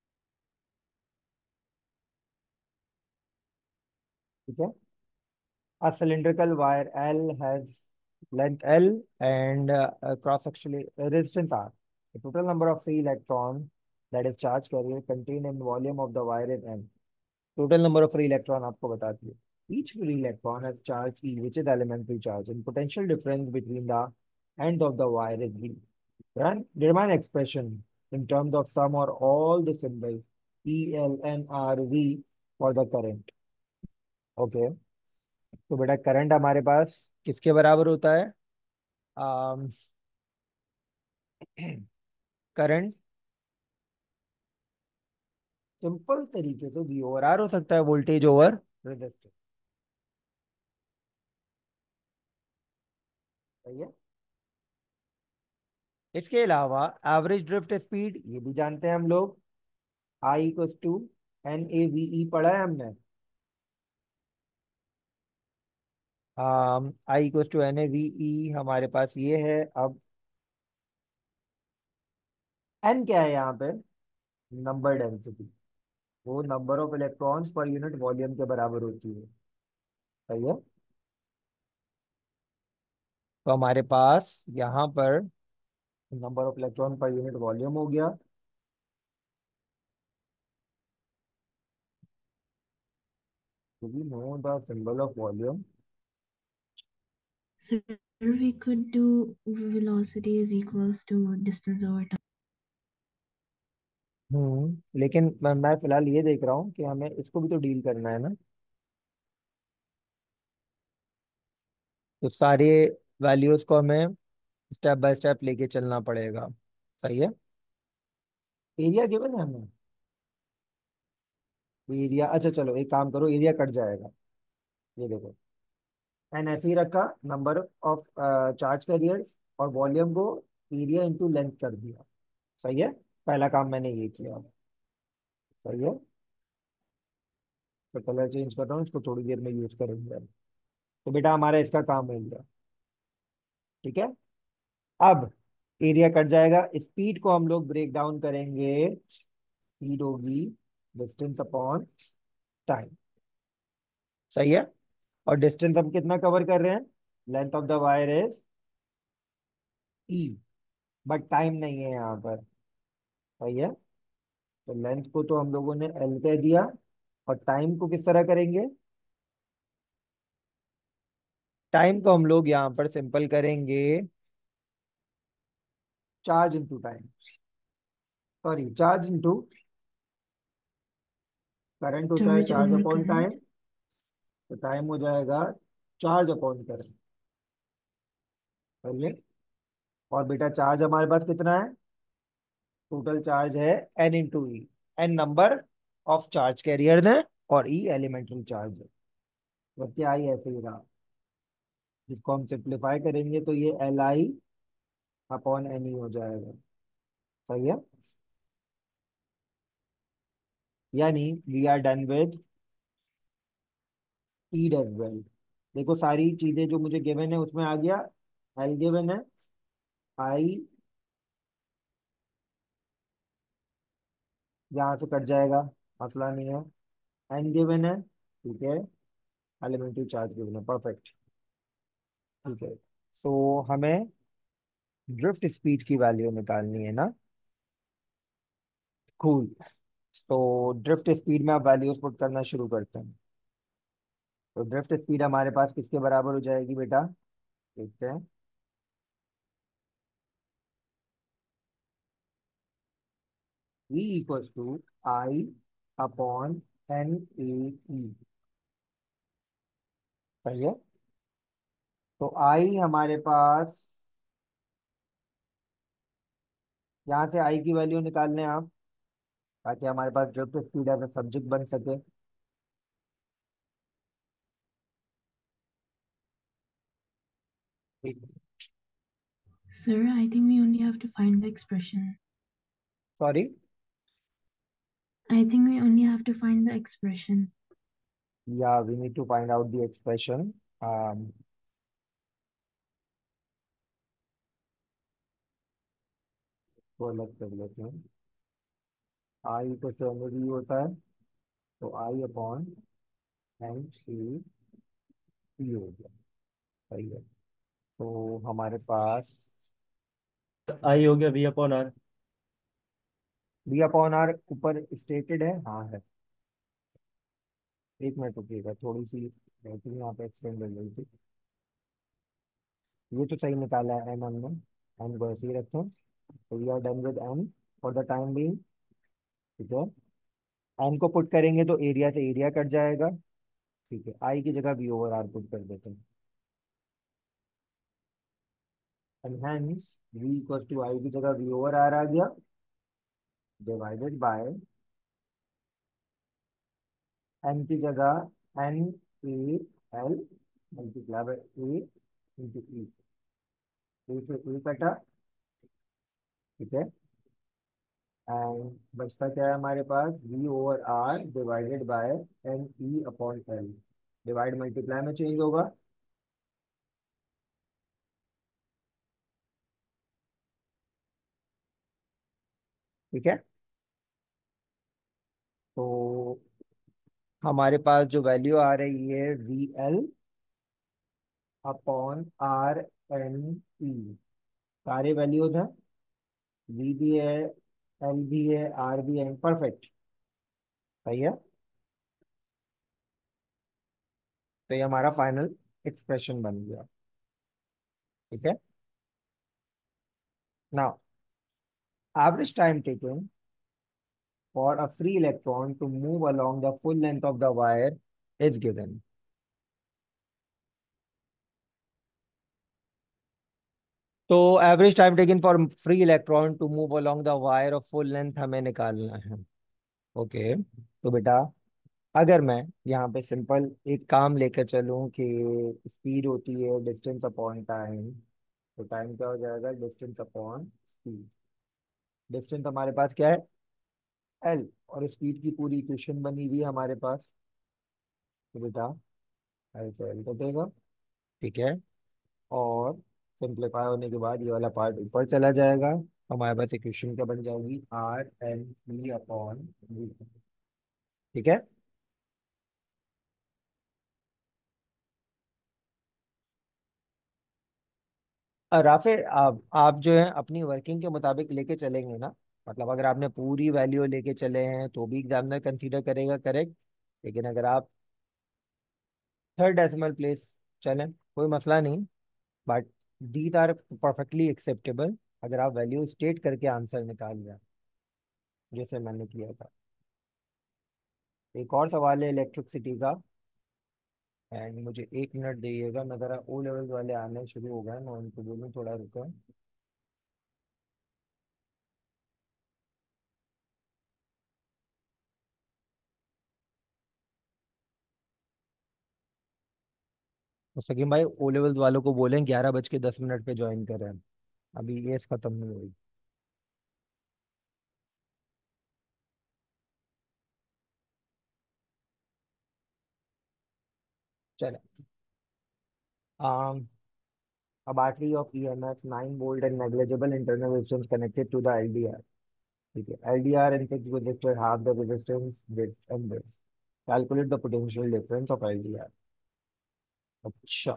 ठीक है, A cylindrical wire L has length L and cross-sectional resistance R. The total number of free electrons, that is charge carrier, contained in volume of the wire is N. Total number of free electron आपको बता दिए. Each free electron has charge E, which is elementary charge, and potential difference between the end of the wire is V. Determine expression in terms of sum or all the symbols E, L, N, R, V for the current. Okay. तो बेटा current हमारे पास किसके बराबर होता है? Current simple तरीके से वी ओवर आर हो सकता है, वोल्टेज ओवर रेजिस्टेंस. सही है. इसके अलावा एवरेज ड्रिफ्ट स्पीड ये भी जानते हैं हम लोग, I equals to N A V E पढ़ा है हमने. I equals to N A V E हमारे पास ये है. अब एन क्या है यहाँ पे? Number density. वो number of electrons per unit volume के बराबर होती है. सही है. तो हमारे पास यहाँ पर number of electron per unit volume हो गया. Do we know the symbol of volume? Sir, we could do velocity is equals to distance over time. लेकिन मैं फिलहाल ये देख रहा हूँ कि हमें इसको भी तो डील करना है ना. तो सारे वैल्यूज को हमें स्टेप बाय स्टेप लेके चलना पड़ेगा. सही है. एरिया गिवन है हमें. एरिया, अच्छा चलो एक काम करो, एरिया कट जाएगा. ये देखो, एन ऐसे ही रखा, नंबर ऑफ चार्ज कैरियर्स और वॉल्यूम को एरिया इंटू लेंथ कर दिया. सही है. पहला काम मैंने ये किया. सही है. तो कलर चेंज कर रहा हूँ, इसको थोड़ी देर में यूज करेंगे. तो बेटा हमारा इसका काम हो गया. ठीक है. अब एरिया कट जाएगा. स्पीड को हम लोग ब्रेक डाउन करेंगे. स्पीड होगी डिस्टेंस अपॉन टाइम. सही है. और डिस्टेंस हम कितना कवर कर रहे हैं? Length of the wire is E, but time नहीं है यहाँ पर. सही है. तो लेंथ को तो हम लोगों ने एल कह दिया, और टाइम को किस तरह करेंगे? टाइम को हम लोग यहाँ पर सिंपल करेंगे, charge into time, sorry charge into current होता है Charge charge over upon time. current. तो टाइम हो जाएगा चार्ज अपॉन करंट. सही है. और बेटा चार्ज हमारे पास कितना है? टोटल चार्ज है N into E. N number of charge carrier है और ई एलिमेंट्री चार्ज है. तो क्या आई ऐसे ही रहा. जिसको हम सिंप्लीफाई करेंगे तो ये L I upon N E हो जाएगा. सही है. यानी we are done with speed as well. देखो सारी चीजें जो मुझे गिवन है उसमें आ गया. एल गिवन है, आई यहाँ से कट जाएगा, मसला नहीं है. एन गिवन है, ठीक है. एलिमेंट्री चार्ज गिवन है, परफेक्ट. ठीक है. तो हमें ड्रिफ्ट स्पीड की वैल्यू निकालनी है ना. कूल. तो ड्रिफ्ट स्पीड में आप वैल्यूज पुट करना शुरू करते हैं. तो ड्रिफ्ट स्पीड हमारे पास किसके बराबर हो जाएगी बेटा? देखते हैं. V equals to I upon N A E. सही है. तो आई हमारे पास, यहाँ से आई की वैल्यू निकाल लें आप, ताकि हमारे पास drift speed as a subject बन सके. Sir, I think we only have to find the expression. Sorry. I think we only have to find the expression. या we need to find out the expression. तो अलग कर लेते हैं. आई तो energy होता है, तो आई अपॉन एन सी ई हो गया। सही है। तो हमारे पास आई हो गया V upon R. B upon R ऊपर स्टेटेड है, हाँ है। एक मिनट रुकिएगा, थोड़ी सी राइटिंग यहाँ पे एक्सपेंड हो गई थी। ये तो सही निकाला है एन हमने, एन को ऐसे ही रखें। तो we are done with N for the time being. ठीक है, एन को पुट करेंगे तो एरिया से एरिया कट जाएगा। ठीक है, आई की जगह वी ओवर आर पुट कर देते हैं। And hence V equal to I की जगह वी ओवर आर आ गया, डिवाइडेड बाय एन की जगह N A L multiply by A into E. A से ए कटा। ठीक है, एंड बचता क्या है हमारे पास, V over R divided by N E upon L. Divide multiply में चेंज होगा। ठीक है, तो हमारे पास जो वैल्यू आ रही है V L upon R N E, सारे वैल्यूज हैं। वी भी है, एल भी है, आर भी है, परफेक्ट। सही है। तो ये हमारा फाइनल एक्सप्रेशन बन गया। ठीक है, now average time taken for a free electron to move along the full length of the wire is given. तो average time taken for free electron to move along the wire of full length हमें निकालना है। Okay, तो बेटा अगर मैं यहाँ पे सिंपल एक काम लेकर चलूँ कि स्पीड होती है डिस्टेंस अपॉन टाइम, तो टाइम क्या हो जाएगा, डिस्टेंस अपॉन स्पीड। डिस्टेंस हमारे पास क्या है, एल, और स्पीड की पूरी इक्वेशन बनी हुई है हमारे पास। तो बेटा एल से एल कटेगा। ठीक है, और सिंप्लीफाई होने के बाद ये वाला पार्ट ऊपर चला जाएगा। हमारे पास इक्वेशन क्या बन जाएगी, R N E upon V. ठीक है, राफे आप जो है अपनी वर्किंग के मुताबिक लेके चलेंगे ना। मतलब अगर आपने पूरी वैल्यू लेके चले हैं तो भी एग्जामिनर कंसीडर करेगा करेक्ट। लेकिन अगर आप थर्ड डेसिमल प्लेस चलें कोई मसला नहीं, but these are perfectly acceptable अगर आप वैल्यू स्टेट करके आंसर निकाल रहे हैं जैसे मैंने किया था। एक और सवाल है इलेक्ट्रिसिटी का, एंड मुझे एक मिनट दीजिएगा, मैं ज़रा ओ लेवल वाले आने शुरू हो गए, मैं उनको बोलूँ थोड़ा रुको। तो सकीम भाई ओ लेवल्स वालों को बोलें 11:10 पे ज्वाइन करें, अभी ये खत्म नहीं हुई। चले, a battery of EMF 9 volt and negligible internal resistance connected to the LDR. ठीक है, LDR and fixed resistor have the resistance this and this. Calculate the potential difference of LDR. अच्छा,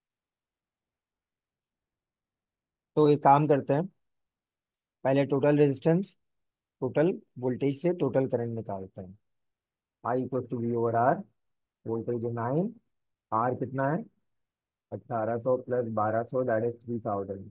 तो एक काम करते हैं, पहले टोटल रेजिस्टेंस टोटल वोल्टेज से टोटल करंट निकालते हैं। I equal to V over R, voltage 9, R कितना है 1800 plus 1200 that is 3000।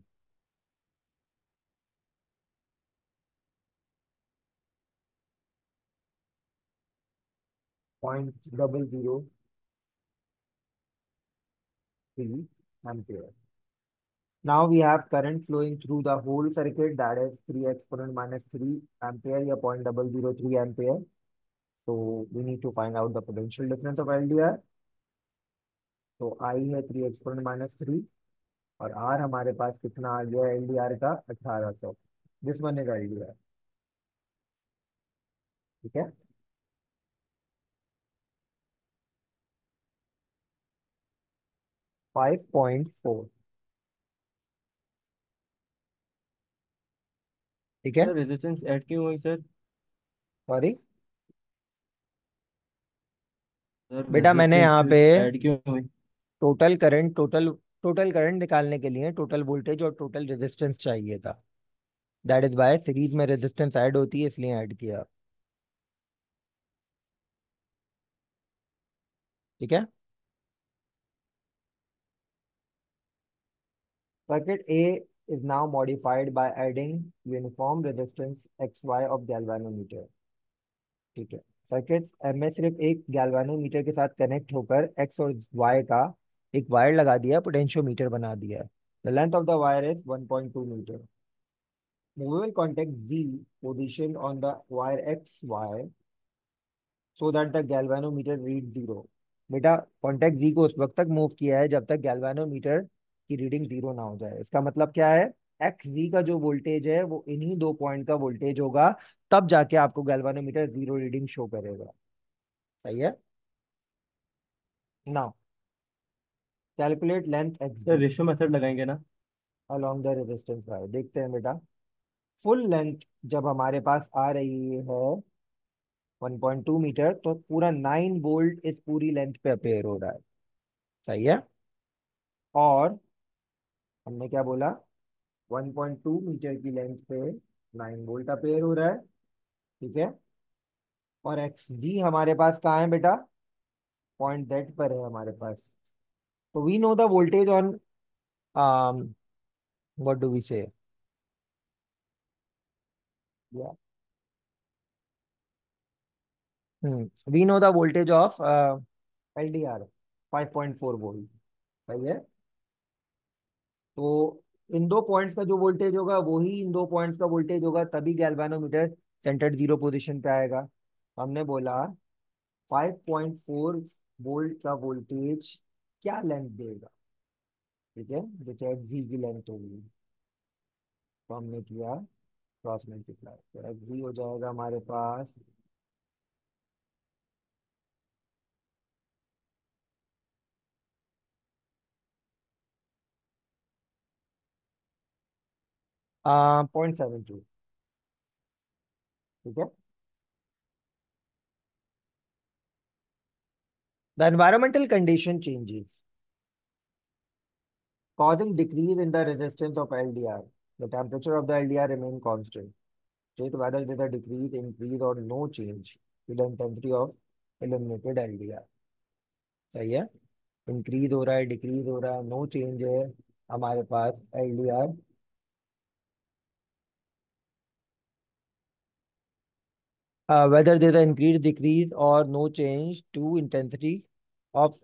0.003 ampere. Now we have current flowing through the whole circuit, that is 3 exponent minus 3 ampere या 0.003 ampere. So we need to find out the potential difference of LDR. तो I है 3 exponent minus 3 और R हमारे पास कितना आ गया LDR का 1800। This बनेगा LDR। ठीक है, 5.4। ठीक है, सर रेजिस्टेंस ऐड क्यों हुई सर? सॉरी सर बेटा मैंने यहाँ पे रेजिस्टेंस ऐड क्यों हुई? टोटल करंट निकालने के लिए टोटल वोल्टेज और टोटल रेजिस्टेंस चाहिए था। दैट इज वाई सीरीज में रेजिस्टेंस ऐड होती है, इसलिए ऐड किया। ठीक है। Circuit A is now modified by adding uniform resistance XY of galvanometer। ठीक है। सर्किट में सिर्फ एक गैल्वेनोमीटर के साथ कनेक्ट होकर एक्स और वाई का एक वायर लगा दिया, पोटेंशियोमीटर बना दिया। The length of the wire is 1.2 metre. Movable contact Z positioned on the wire XY so that the galvanometer reads 0। बेटा कॉन्टेक्ट Z को उस वक्त तक मूव किया है जब तक गैल्वेनोमीटर की रीडिंग 0 ना हो जाए। इसका मतलब क्या है, एक्स जी का जो वोल्टेज है वो इन्हीं 2 पॉइंट का वोल्टेज होगा, तब जाके आपको गैल्वेनोमीटर 0 रीडिंग शो करेगा। सही है। Now calculate length X sir ji ratio method लगाएंगे ना? along the resistance wire. देखते हैं बेटा, फुल लेंथ जब हमारे पास आ रही है 1.2 मीटर, तो पूरा 9 वोल्ट इस पूरी लेंथ पे अपेयर हो रहा है। सही है। और हमने क्या बोला, 1.2 मीटर की लेंथ पे 9 वोल्ट अपेयर हो रहा है। ठीक है। और एक्स जी हमारे पास कहाँ है बेटा, पॉइंट जेड पर है हमारे पास। तो we know the voltage on, what do we say, we know the voltage of L D R 5.4 volt. सही है। तो इन 2 पॉइंट्स का जो वोल्टेज होगा वही इन 2 पॉइंट्स का वोल्टेज होगा, तभी गैल्वेनोमीटर सेंटर्ड 0 पोजीशन पे आएगा। हमने बोला 5.4 वोल्ट का वोल्टेज क्या लेंथ देगा। ठीक है, जो एक्स जी की लेंथ होगी, तो हमने किया क्रॉस मल्टीप्लाई, तो एक्स जी हो जाएगा हमारे पास 0.72। ठीक है। The environmental condition changes causing decrease in the resistance of LDR. The temperature of the LDR remain constant. State whether there is a decrease, increase or no change to the intensity of illuminated LDR। सही है। Increase हो रहा है, decrease हो रहा है, no change है हमारे पास LDR। Whether there is an increase, decrease or no change to intensity of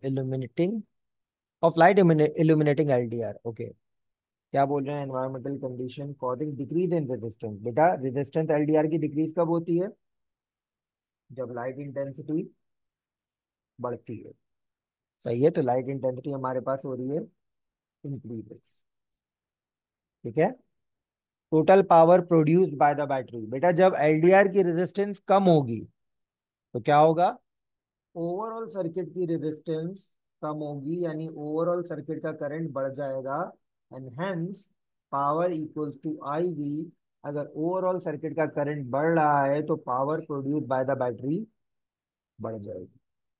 illuminating LDR। Okay. क्या बोल रहे हैं, environmental condition causing decrease in resistance. बेटा रेजिस्टेंस एलडीआर की डिक्रीज कब होती है, जब लाइट इंटेंसिटी बढ़ती है। सही है। तो लाइट इंटेंसिटी हमारे पास हो रही है इंक्रीज। ठीक है। Total power produced by the battery. बेटा जब एलडीआर की रेजिस्टेंस कम होगी तो क्या होगा, ओवरऑल सर्किट की रेजिस्टेंस कम होगी, यानी ओवरऑल सर्किट का करंट बढ़ जाएगा, and hence power equals to I V. अगर ओवरऑल सर्किट का करंट बढ़ रहा है तो power produce by the battery बढ़ जाएगी।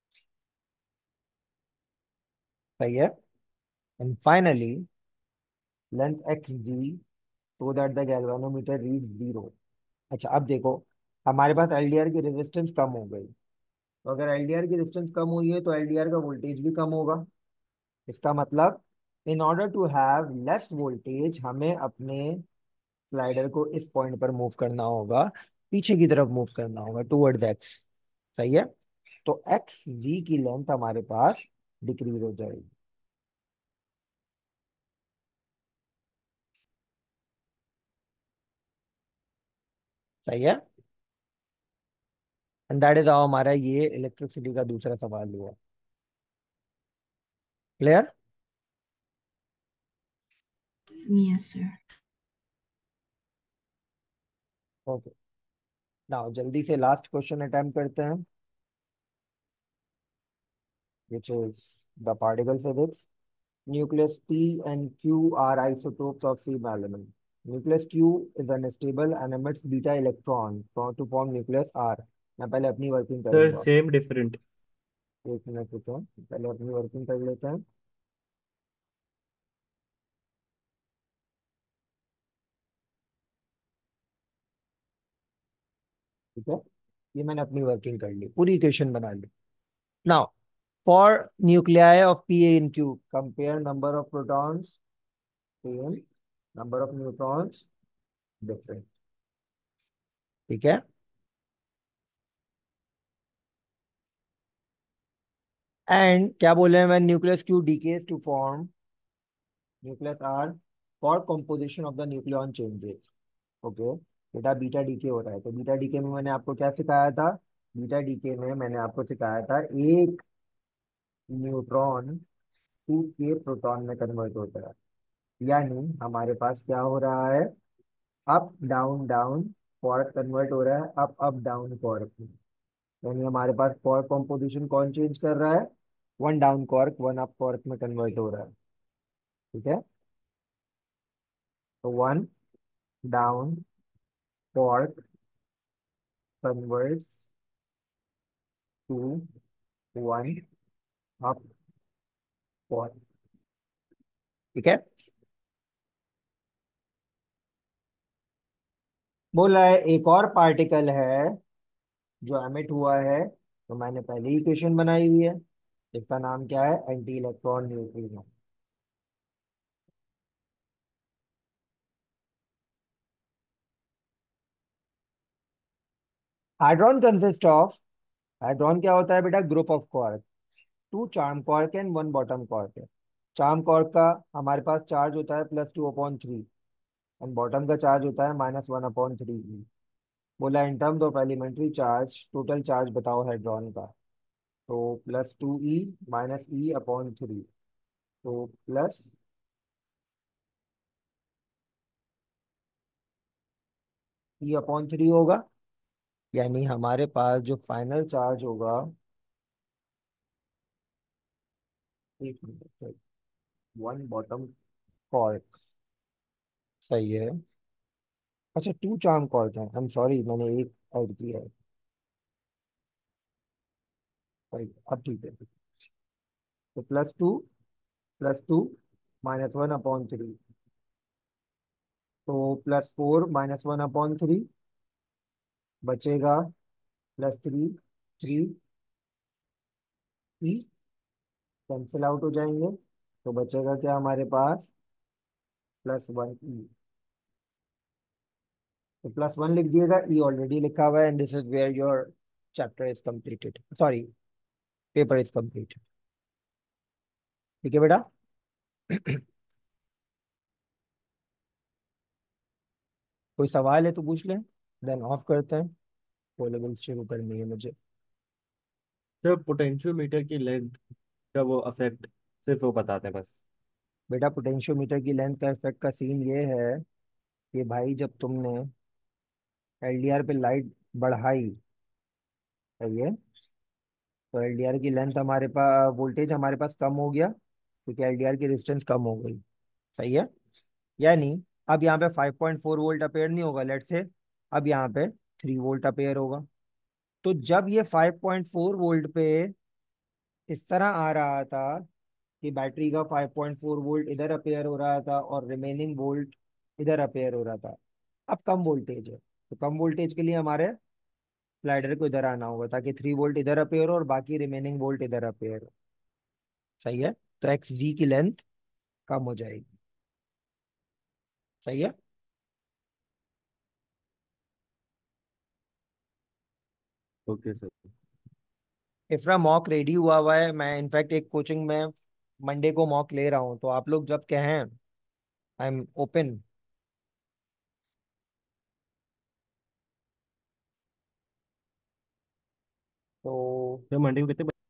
सही है। And finally length X Z so that the galvanometer reads 0। अच्छा अब देखो, हमारे पास एलडीआर की रेजिस्टेंस कम हो गई, तो अगर एलडीआर की रेजिस्टेंस कम हुई है तो एलडीआर का वोल्टेज भी कम होगा। इसका मतलब in order to have less voltage हमें अपने स्लाइडर को इस पॉइंट पर मूव करना होगा, पीछे की तरफ मूव करना होगा टूवर्ड्स एक्स। सही है। तो एक्स जी की लेंथ हमारे पास डिक्रीज हो जाएगी। सही है। एंड दैट इज हाउ हमारा ये इलेक्ट्रिसिटी का दूसरा सवाल हुआ। Clear. Yes, sir. Okay. Now जल्दी से लास्ट क्वेश्चन अटेम्प्ट करते हैं, which is the particle physics। Nucleus P and Q are isotopes of same element. Nucleus Q is unstable and emits beta electron to form nucleus R। मैं पहले अपनी working सर करूंगा। Same different. एक minute रुको, पहले अपनी वर्किंग कर लेते हैं। ठीक है, ये मैंने अपनी वर्किंग कर ली, पूरी इक्वेशन बना ली। Now for nuclei of P A in Q compare number of protons same, number of neutrons different. ठीक है, एंड क्या बोले हैं, when nucleus Q decays to form nucleus R for composition of the nucleon changes. Okay, बेटा beta decay हो रहा है, तो बीटा डीके में मैंने आपको क्या सिखाया था, बीटा डीके में मैंने आपको सिखाया था एक न्यूट्रॉन टू के प्रोटॉन में कन्वर्ट होता है, यानी हमारे पास क्या हो रहा है, up down down quark convert हो रहा है, अप डाउन क्वार्क। यानी हमारे पास क्वार्क कॉम्पोजिशन कौन चेंज कर रहा है, one down quark one up quark में कन्वर्ट हो रहा है। ठीक है, तो one down quark converts to one up quark. ठीक है, बोला है एक और पार्टिकल है जो एमिट हुआ है, तो मैंने पहले ही इक्वेशन बनाई हुई है, इसका नाम क्या है, anti electron neutrino. Hadron consist of, hadron क्या होता है बेटा, group of quark, two charm quark and one bottom quark है। चार्म क्वार्क का हमारे पास चार्ज होता है +2/3 एंड बॉटम का चार्ज होता है -1/3। बोला in terms of elementary charge total charge बताओ हाइड्रॉन का, तो +2e -e/3, तो +e/3 होगा, यानी हमारे पास जो फाइनल चार्ज होगा, एक मिनट, वन बॉटम कॉर्क, सही है, अच्छा टू चार्म कॉर्क है, आई एम सॉरी मैंने एक ऐड किया है, सही अब ठीक है। तो +2 -1/3, तो +4 -1/3 बचेगा, +3 3 ई कैंसिल आउट हो जाएंगे, तो बचेगा क्या हमारे पास, +1e। तो +1 लिख दिएगा, ई ऑलरेडी लिखा हुआ है, and this is where your chapter is completed, sorry paper is completed. ठीक है बेटा। कोई सवाल है तो पूछ लें, देन ऑफ करते हैं, वो लेवल शुरू करनी है मुझे। सर पोटेंशियोमीटर की लेंथ का वो अफेक्ट सिर्फ वो बताते हैं बस। बेटा पोटेंशियोमीटर की लेंथ का इफेक्ट का सीन ये है कि भाई जब तुमने एलडीआर पे लाइट बढ़ाई, सही है, तो एलडीआर की लेंथ हमारे पास, वोल्टेज हमारे पास कम हो गया क्योंकि एलडीआर की रेजिस्टेंस कम हो गई, सही है, यानी अब यहाँ पे 5.4 वोल्ट अपेयर नहीं होगा, लेट से अब यहाँ पे 3 वोल्ट अपेयर होगा। तो जब ये 5.4 वोल्ट पे इस तरह आ रहा था कि बैटरी का 5.4 वोल्ट इधर अपेयर हो रहा था और रिमेनिंग वोल्ट इधर अपेयर हो रहा था, अब कम वोल्टेज है, तो कम वोल्टेज के लिए हमारे स्लाइडर को इधर आना होगा ताकि 3 वोल्ट इधर अपेयर हो और बाकी रिमेनिंग वोल्ट इधर अपेयर हो, सही है, तो एक्स जी की लेंथ कम हो जाएगी, सही है। Okay sir. इफ्रा मॉक रेडी हुआ है, मैं इनफैक्ट एक कोचिंग में मंडे को मॉक ले रहा हूँ, तो आप लोग जब कहें आई एम ओपन। तो सर मंडे को कितने